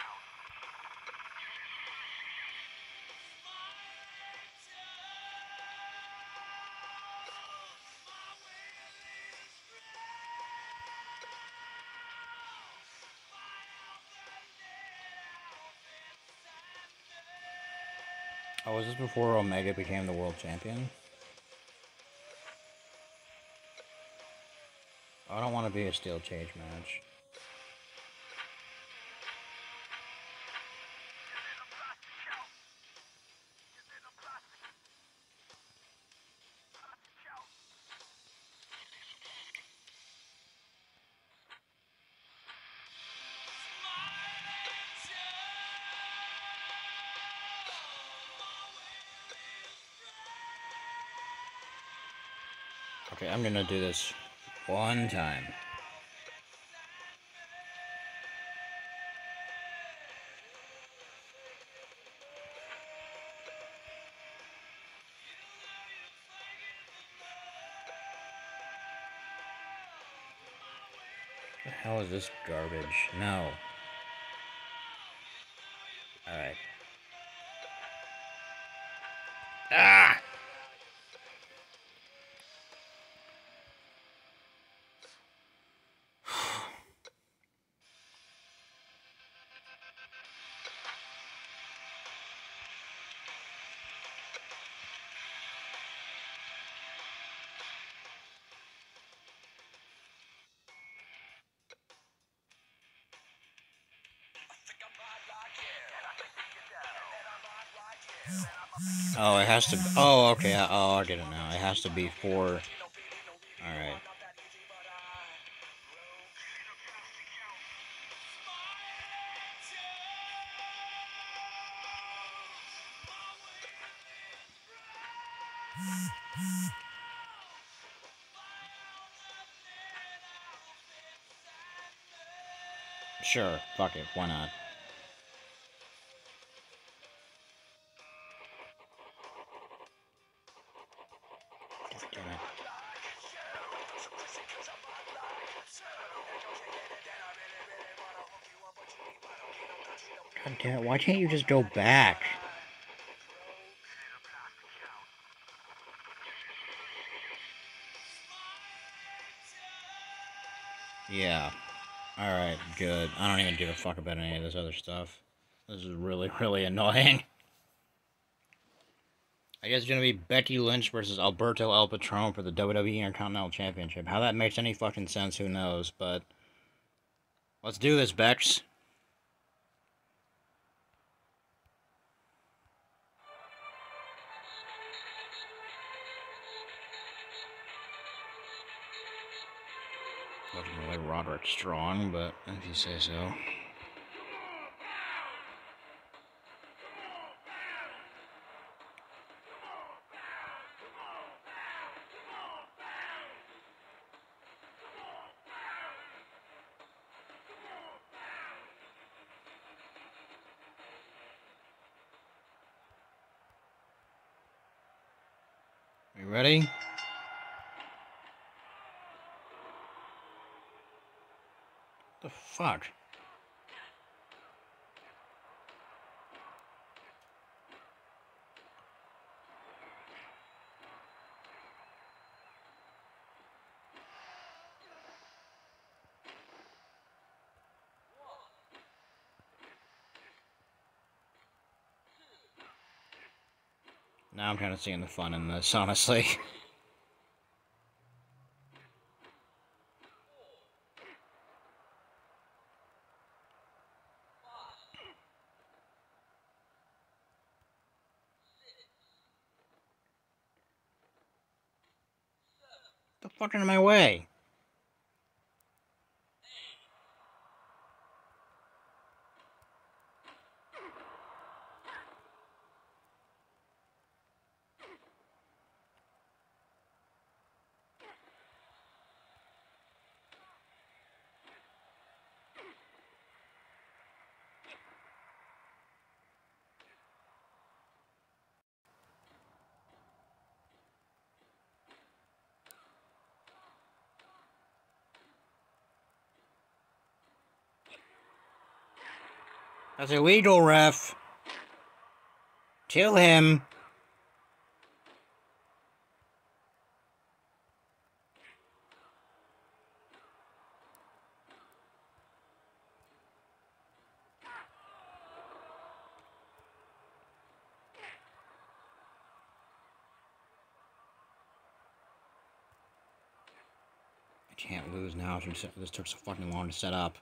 Oh, was this before Omega became the world champion? I don't want to be a steel cage match. Okay, I'm gonna do this one time. What the hell is this garbage? No. Alright. Oh, it has to. Oh, okay. Oh, I get it now. It has to be four. All right. Sure. Fuck it. Why not? God damn it. God damn it. Why can't you just go back? Yeah. Alright, good. I don't even give a fuck about any of this other stuff. This is really, really annoying. I guess it's gonna be Becky Lynch versus Alberto El Patron for the W W E Intercontinental Championship. How that makes any fucking sense, who knows, but... let's do this, Bex. Looking like Roderick Strong, but if you say so. You ready? What the fuck? Now I'm kind of seeing the fun in this, honestly. Get the fuck out of my way. That's illegal, ref. Kill him. I can't lose now. This took so fucking long to set up.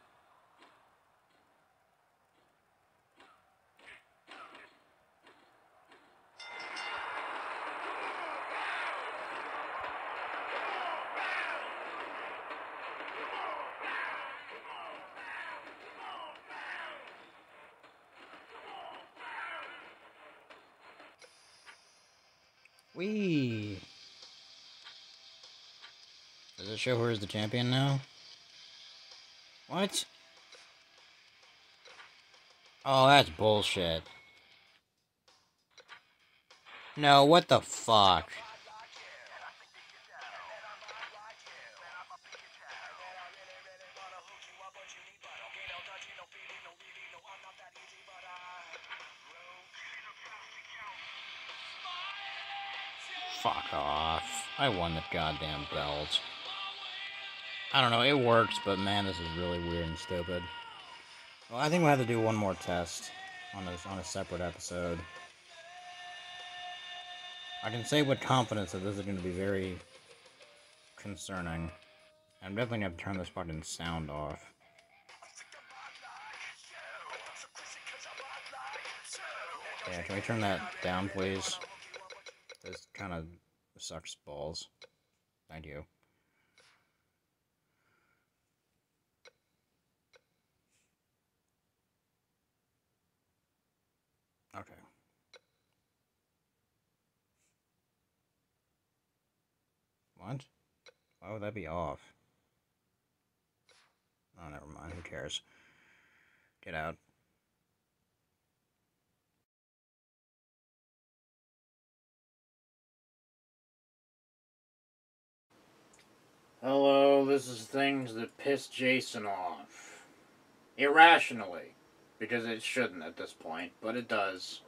Wee. Does it show her as the champion now? What? Oh, that's bullshit. No, what the fuck? Fuck off. I won the goddamn belt. I don't know, it works, but man, this is really weird and stupid. Well, I think we'll have to do one more test on a, on a separate episode. I can say with confidence that this is going to be very concerning. I'm definitely going to have to turn this fucking sound off. Yeah, can we turn that down, please? This kind of sucks balls. Thank you. Okay. What? Why would that be off? Oh, never mind. Who cares? Get out. Hello, this is things that piss Jason off. Irrationally. Because it shouldn't at this point, but it does.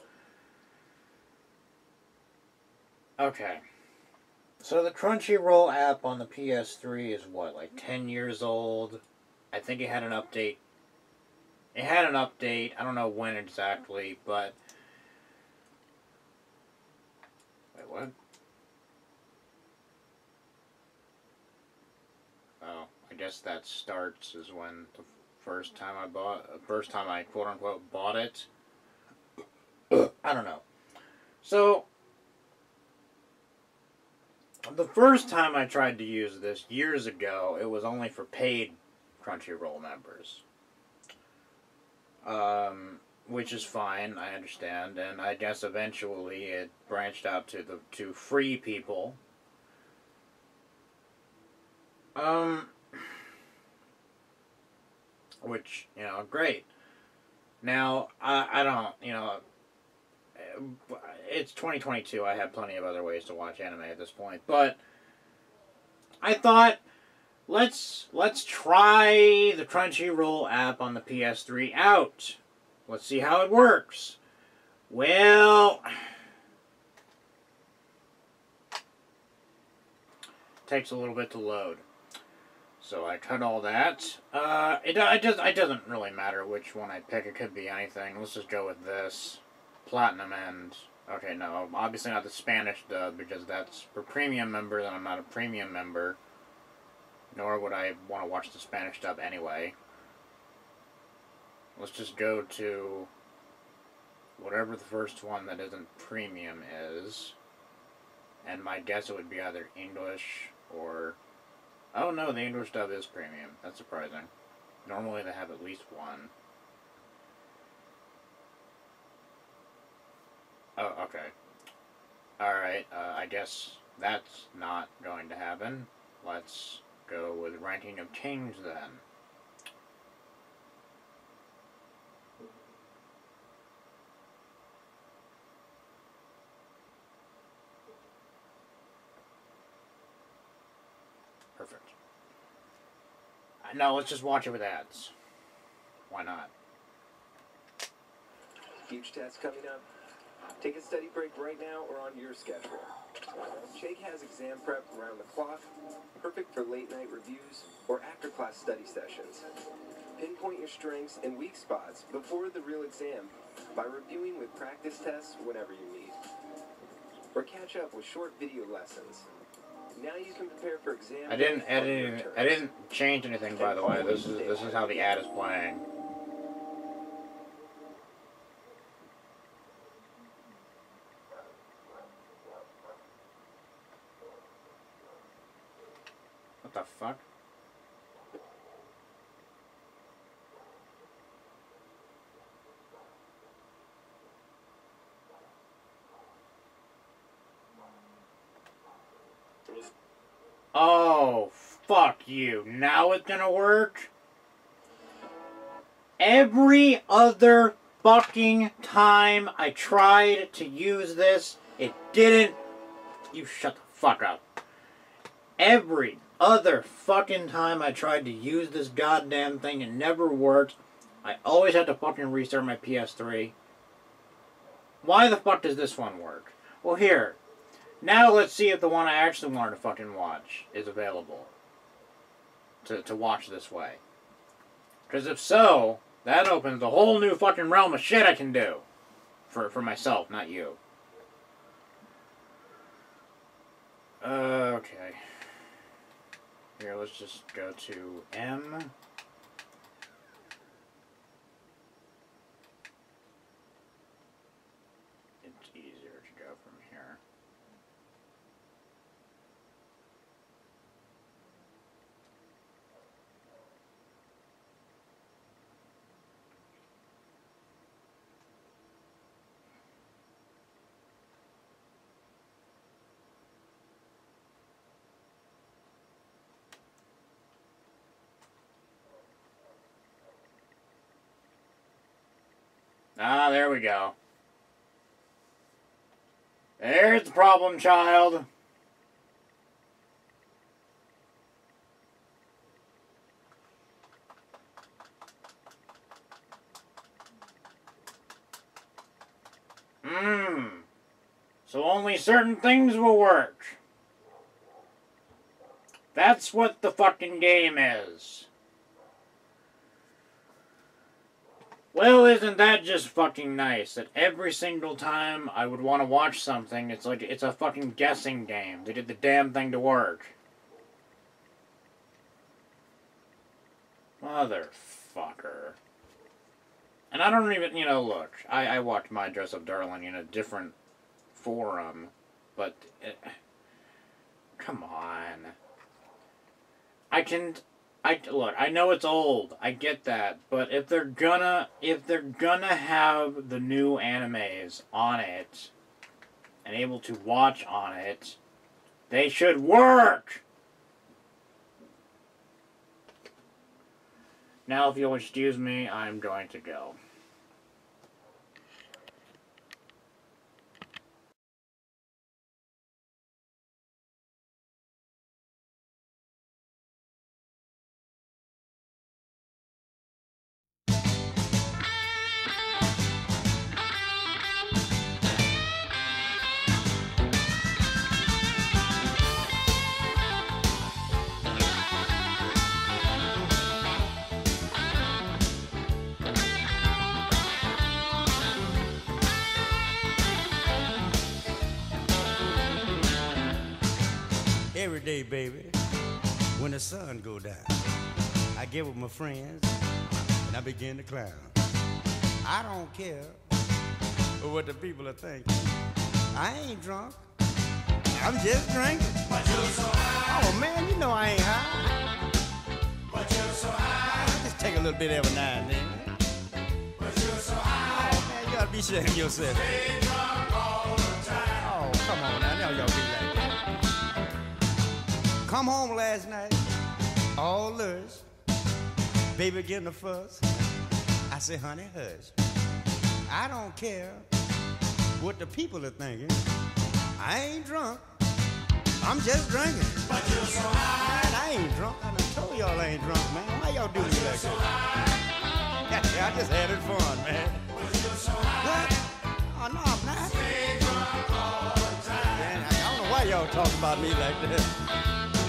Okay. So the Crunchyroll app on the P S three is what, like ten years old? I think it had an update. It had an update. I don't know when exactly, but... Wait, what? Oh, I guess that starts is when the first time I bought... First time I quote-unquote bought it. I don't know. So... The first time I tried to use this, years ago, it was only for paid Crunchyroll members. Um, which is fine, I understand, and I guess eventually it branched out to the to free people. Um, which, you know, great. Now, I, I don't, you know, it's twenty twenty-two, I have plenty of other ways to watch anime at this point, but I thought, let's let's try the Crunchyroll app on the P S three out. Let's see how it works. Well, takes a little bit to load. So I cut all that. Uh, it, it, does, it doesn't really matter which one I pick. It could be anything. Let's just go with this. Platinum and... Okay, no, obviously not the Spanish dub, because that's for premium members, and I'm not a premium member. Nor would I want to watch the Spanish dub anyway. Let's just go to whatever the first one that isn't premium is. And my guess it would be either English or... Oh no, the English dub is premium. That's surprising. Normally they have at least one. Oh, okay. Alright, uh, I guess that's not going to happen. Let's go with Ranking of Kings then. Perfect. Now let's just watch it with ads. Why not? Huge test coming up. Take a study break right now or on your schedule. Shake has exam prep around the clock, perfect for late night reviews or after class study sessions. Pinpoint your strengths and weak spots before the real exam by reviewing with practice tests whenever you need. Or catch up with short video lessons. Now you can prepare for exam. I didn't edit any, I didn't change anything, by the way. This is this is how the ad is playing. What the fuck? Oh, fuck you. Now it's gonna work? Every other fucking time I tried to use this, it didn't... You shut the fuck up. Every other fucking time I tried to use this goddamn thing, it never worked. I always had to fucking restart my P S three. Why the fuck does this one work? Well, here. Now let's see if the one I actually wanted to fucking watch is available. To, to watch this way. Because if so, that opens a whole new fucking realm of shit I can do. For, for myself, not you. Okay. Here, let's just go to M. Ah, there we go. There's the problem child. Hmm. So only certain things will work. That's what the fucking game is. Well, isn't that just fucking nice? That every single time I would want to watch something, it's like, it's a fucking guessing game. They did the damn thing to work. Motherfucker. And I don't even, you know, look, I, I watched My Dress Up Darling in a different forum, but, it, come on. I can, I, look, I know it's old, I get that, but if they're gonna, if they're gonna have the new animes on it, and able to watch on it, they should work! Now, if you'll excuse me, I'm going to go. Every day, baby, when the sun go down, I get with my friends and I begin to clown. I don't care what the people are thinking. I ain't drunk, I'm just drinking. But you're so high. Oh man, you know I ain't high. But you're so high. I just take a little bit every now and then. But you're so high. Oh man, you gotta be ashamed of yourself. Stay drunk all the time. Oh, come on now, now y'all be like that. Come home last night, all lush, baby getting a fuss. I say, honey, hush. I don't care what the people are thinking. I ain't drunk, I'm just drinking. But you're so high. Man, I ain't drunk. I done told y'all I ain't drunk, man. Why y'all do me like that? So yeah, I just had it fun, man. But you're so high. What? Oh, no, I'm not. Stay drunk all the time. Man, I don't know why y'all talk about me like that.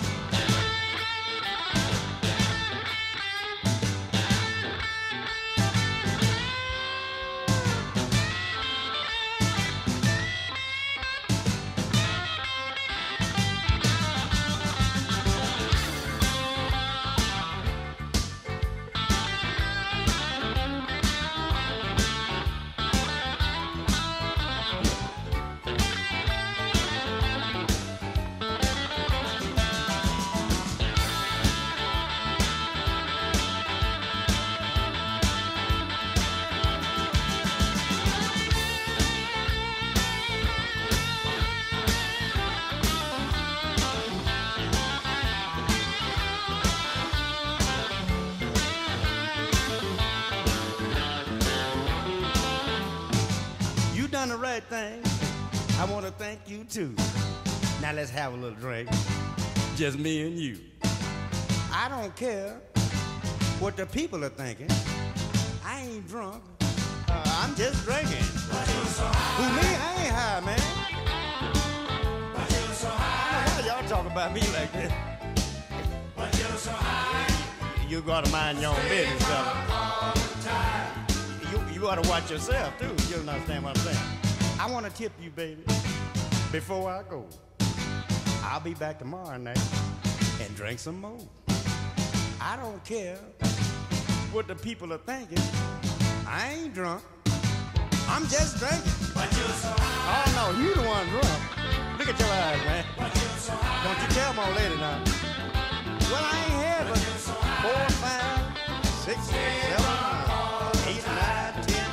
Done the right thing. I want to thank you too. Now let's have a little drink. Just me and you. I don't care what the people are thinking. I ain't drunk. Uh, I'm just drinking. But you're so high. Who, me? I ain't high, man. But you're so high. Why y'all talk about me like that? But you're so high. You gotta mind your own business, fella. You ought to watch yourself, too. You don't understand what I'm saying. I want to tip you, baby, before I go. I'll be back tomorrow night and drink some more. I don't care what the people are thinking. I ain't drunk. I'm just drinking. But you're so high. Oh, no, you the one drunk. Look at your eyes, man. But you're so high. Don't you tell my lady now. Well, I ain't had but so four, five, six, seven, eight, nine, ten.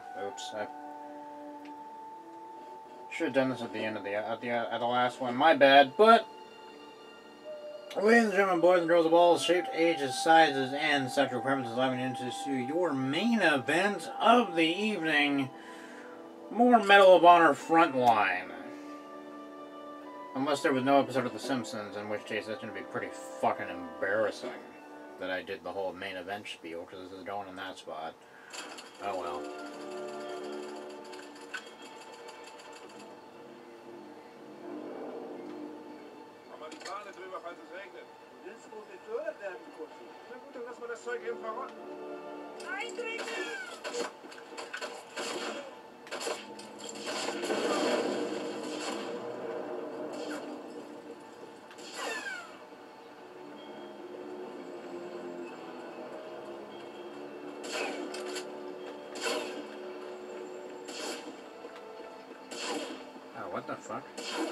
oops. I should have done this at the end of the at the at the last one. My bad. But ladies and gentlemen, boys and girls of all shapes, ages, sizes, and sexual preferences, I'm into your main event of the evening. More Medal of Honor Frontline. Unless there was no episode of The Simpsons, in which case that's going to be pretty fucking embarrassing that I did the whole main event spiel, because this is going in that spot. Oh well. What the fuck?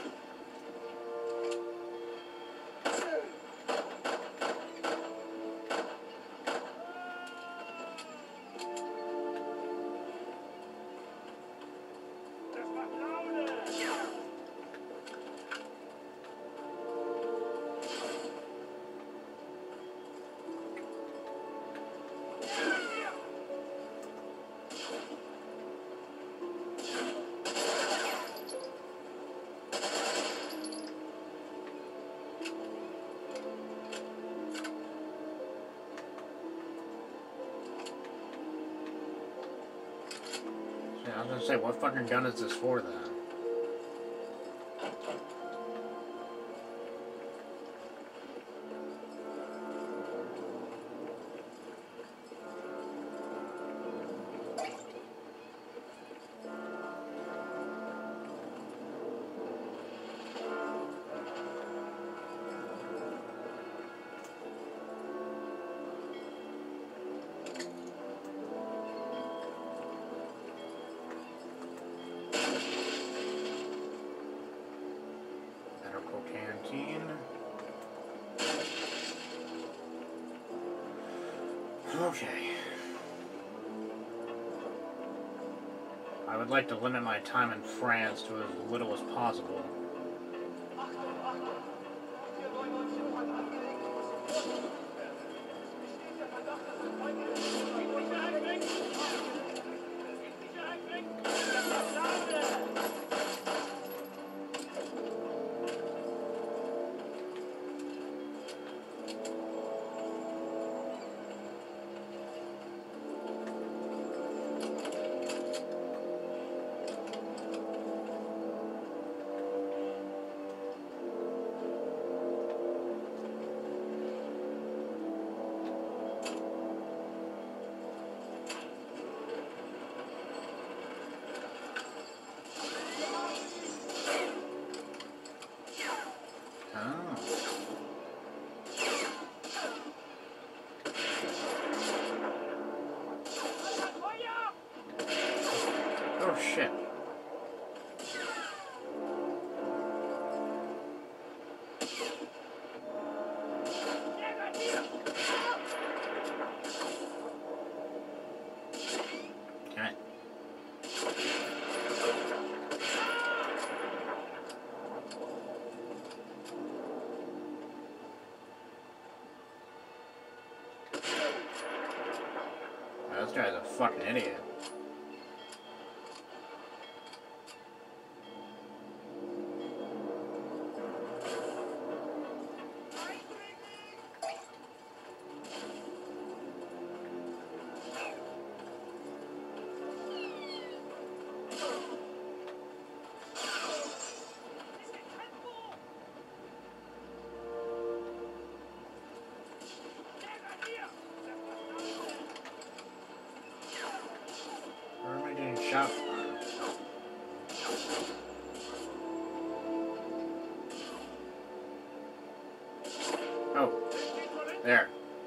I was gonna say, what fucking gun is this for then? Canteen. Okay. I would like to limit my time in France to as little as possible. Oh shit. Okay. Oh, this guy's a fucking idiot. Shot. Oh, there.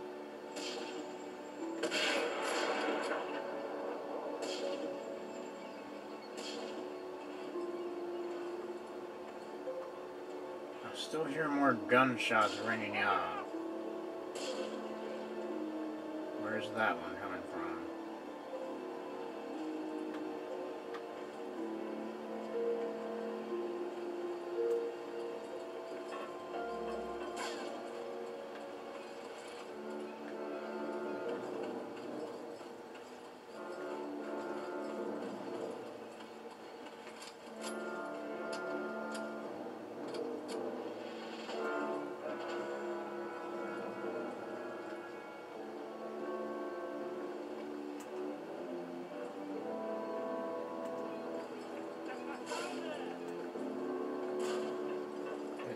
I still hear more gunshots ringing out. Where's that one coming from?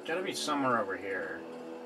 Gotta be somewhere over here.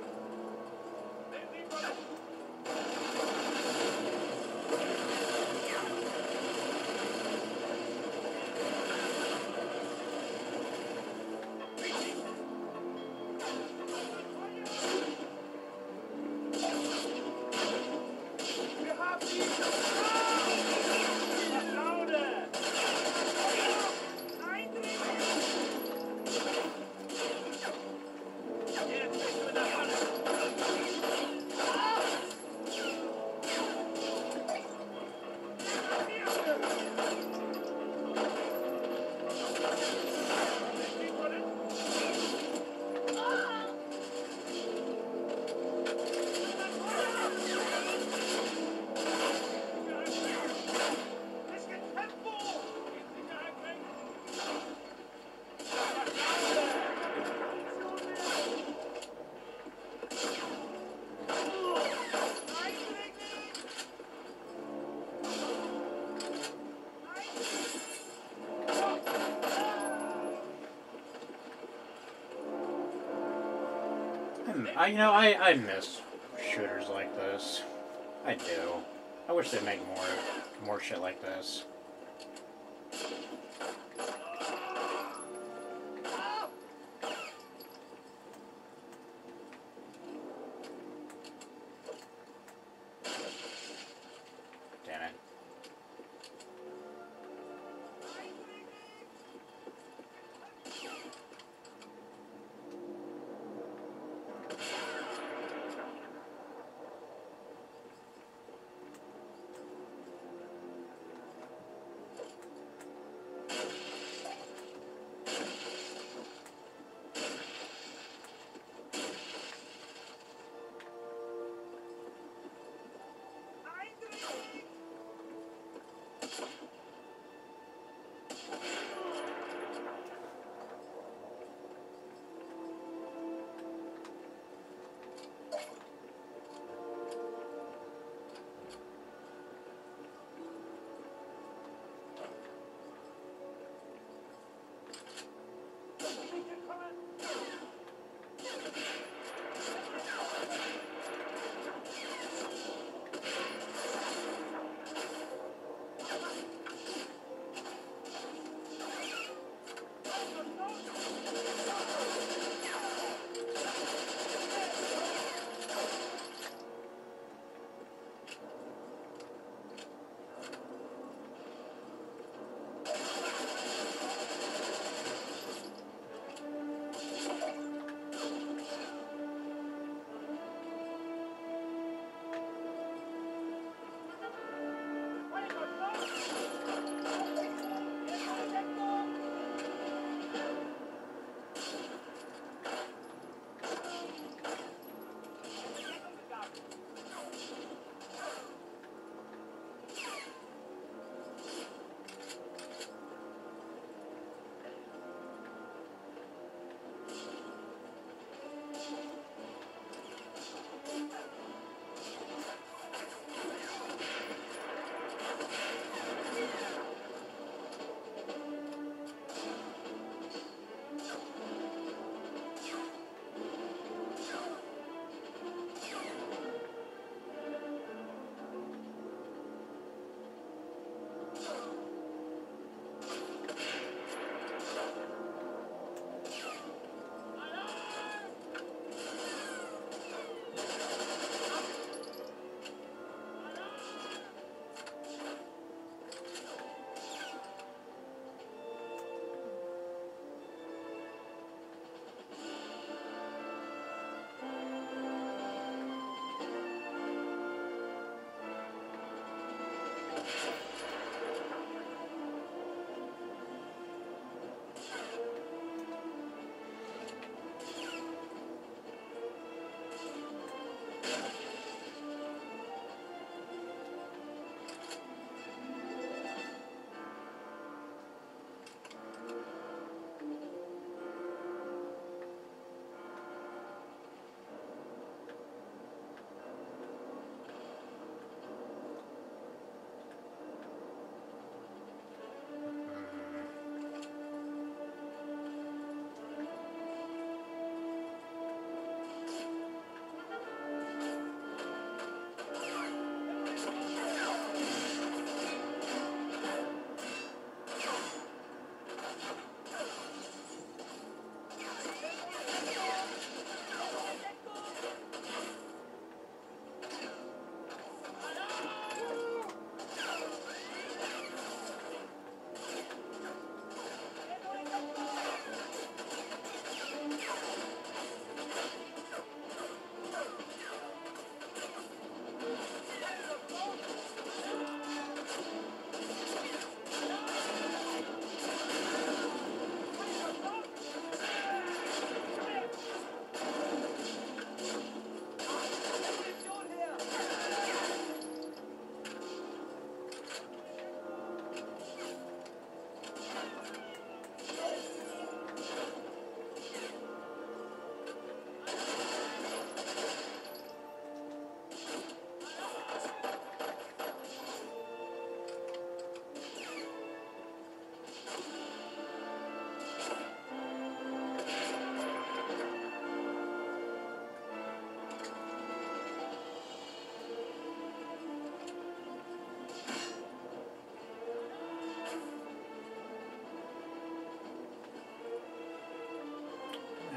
I, you know, I, I miss shooters like this. I do. I wish they'd make more, more shit like this. Damn it.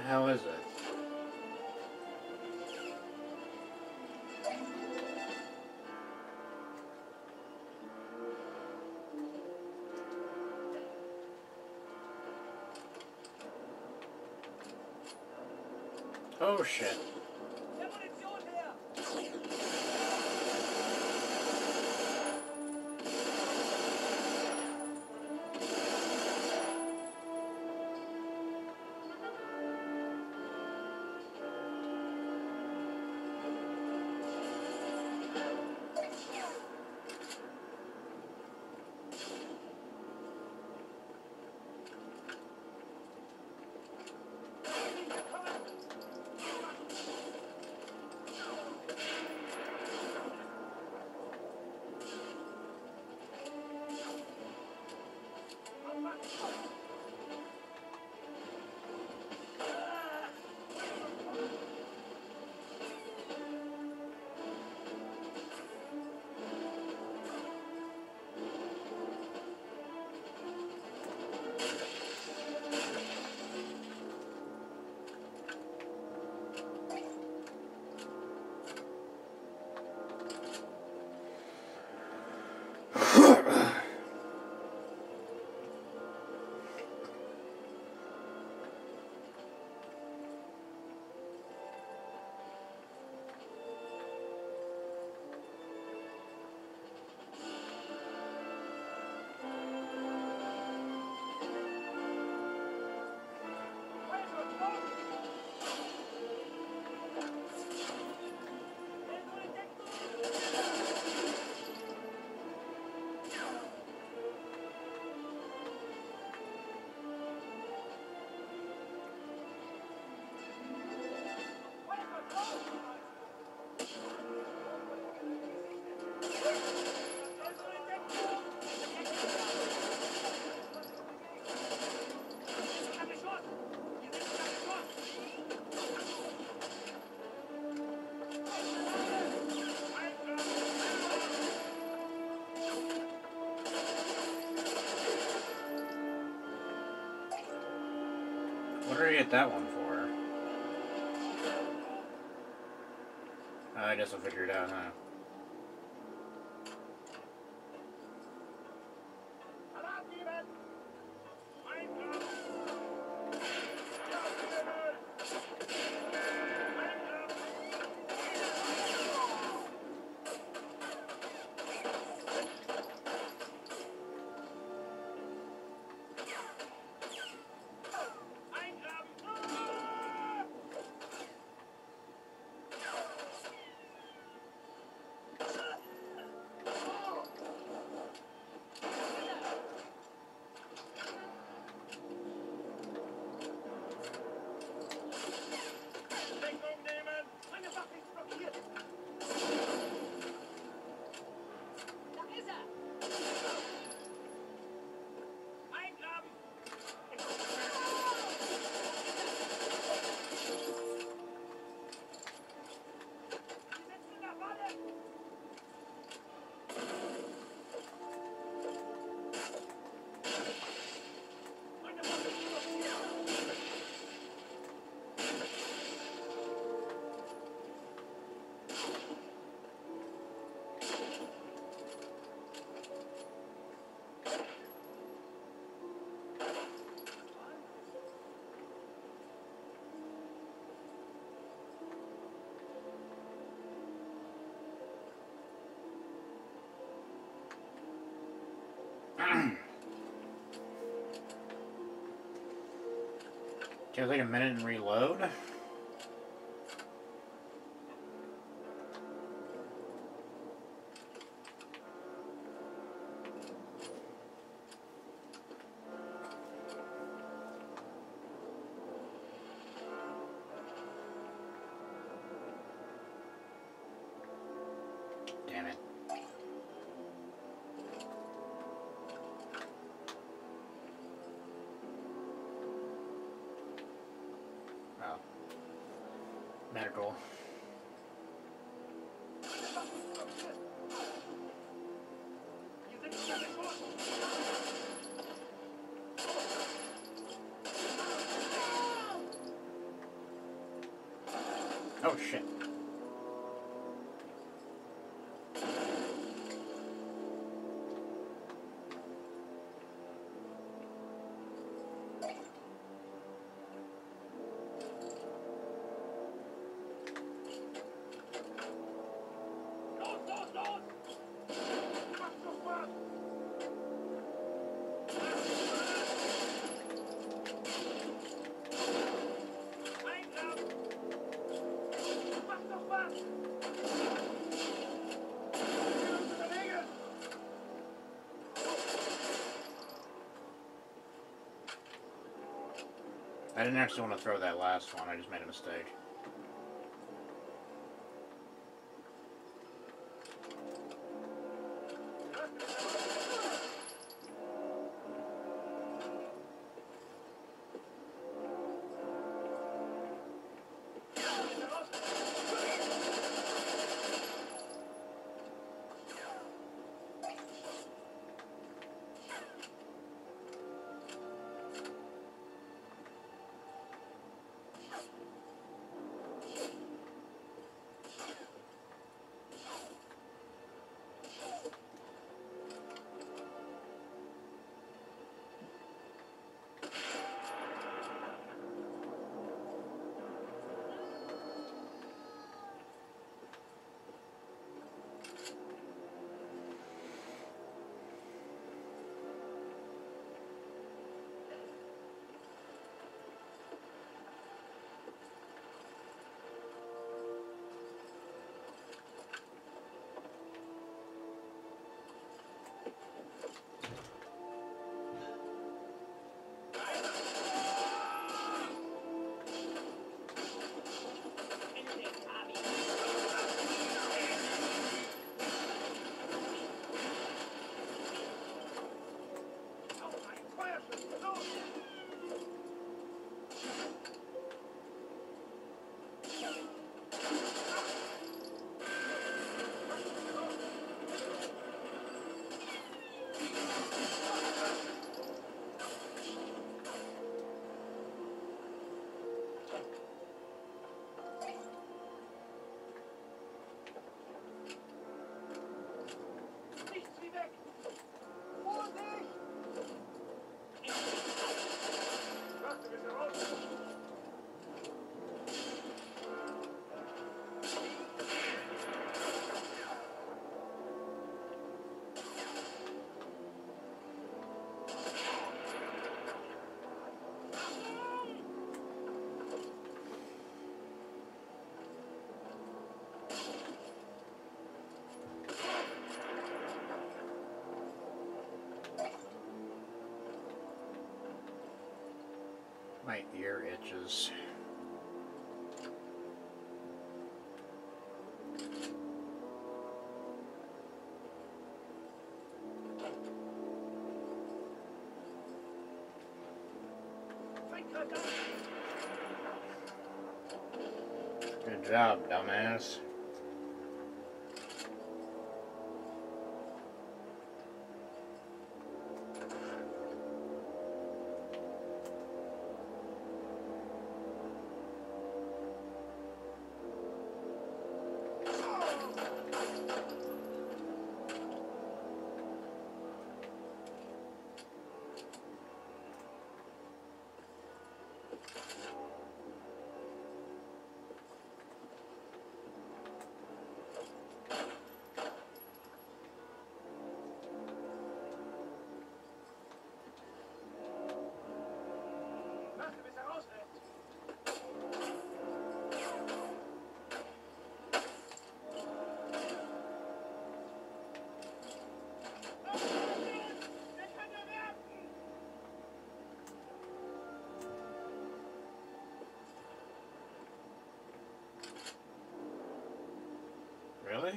hell is it? Oh shit. What did I get that one for? I guess I'll figure it out, huh? Can I take a minute and reload? Damn it. Oh. Medical. Oh, shit. I didn't actually want to throw that last one, I just made a mistake. My ear itches. Good job, dumbass. Really?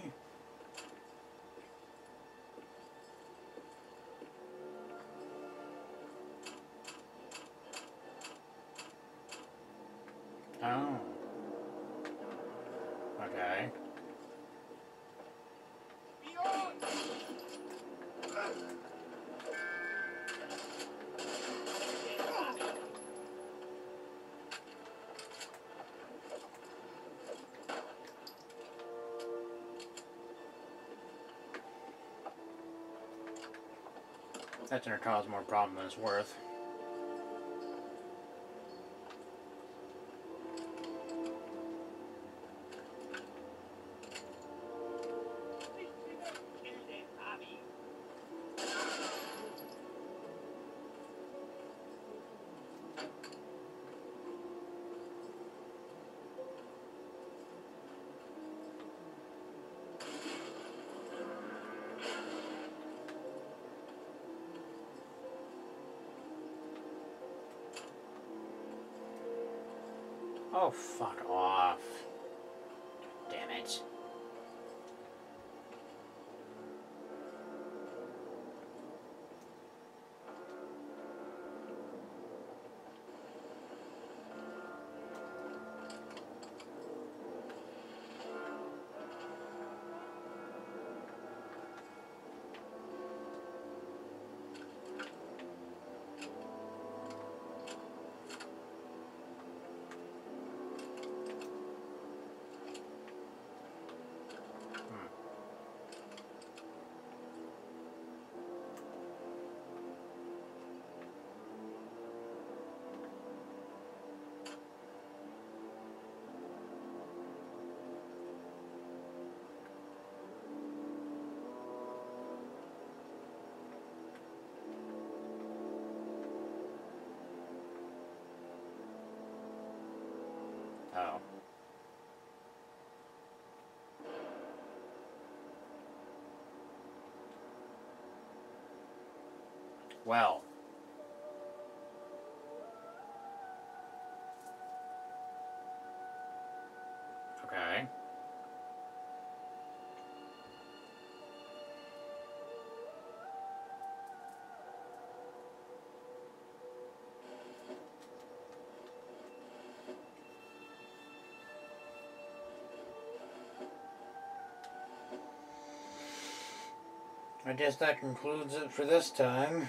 Oh. Okay. That's gonna cause more problem than it's worth. Oh, fuck off. Damn it. Oh. Well. Okay. I guess that concludes it for this time.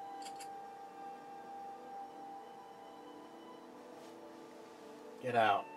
Get out.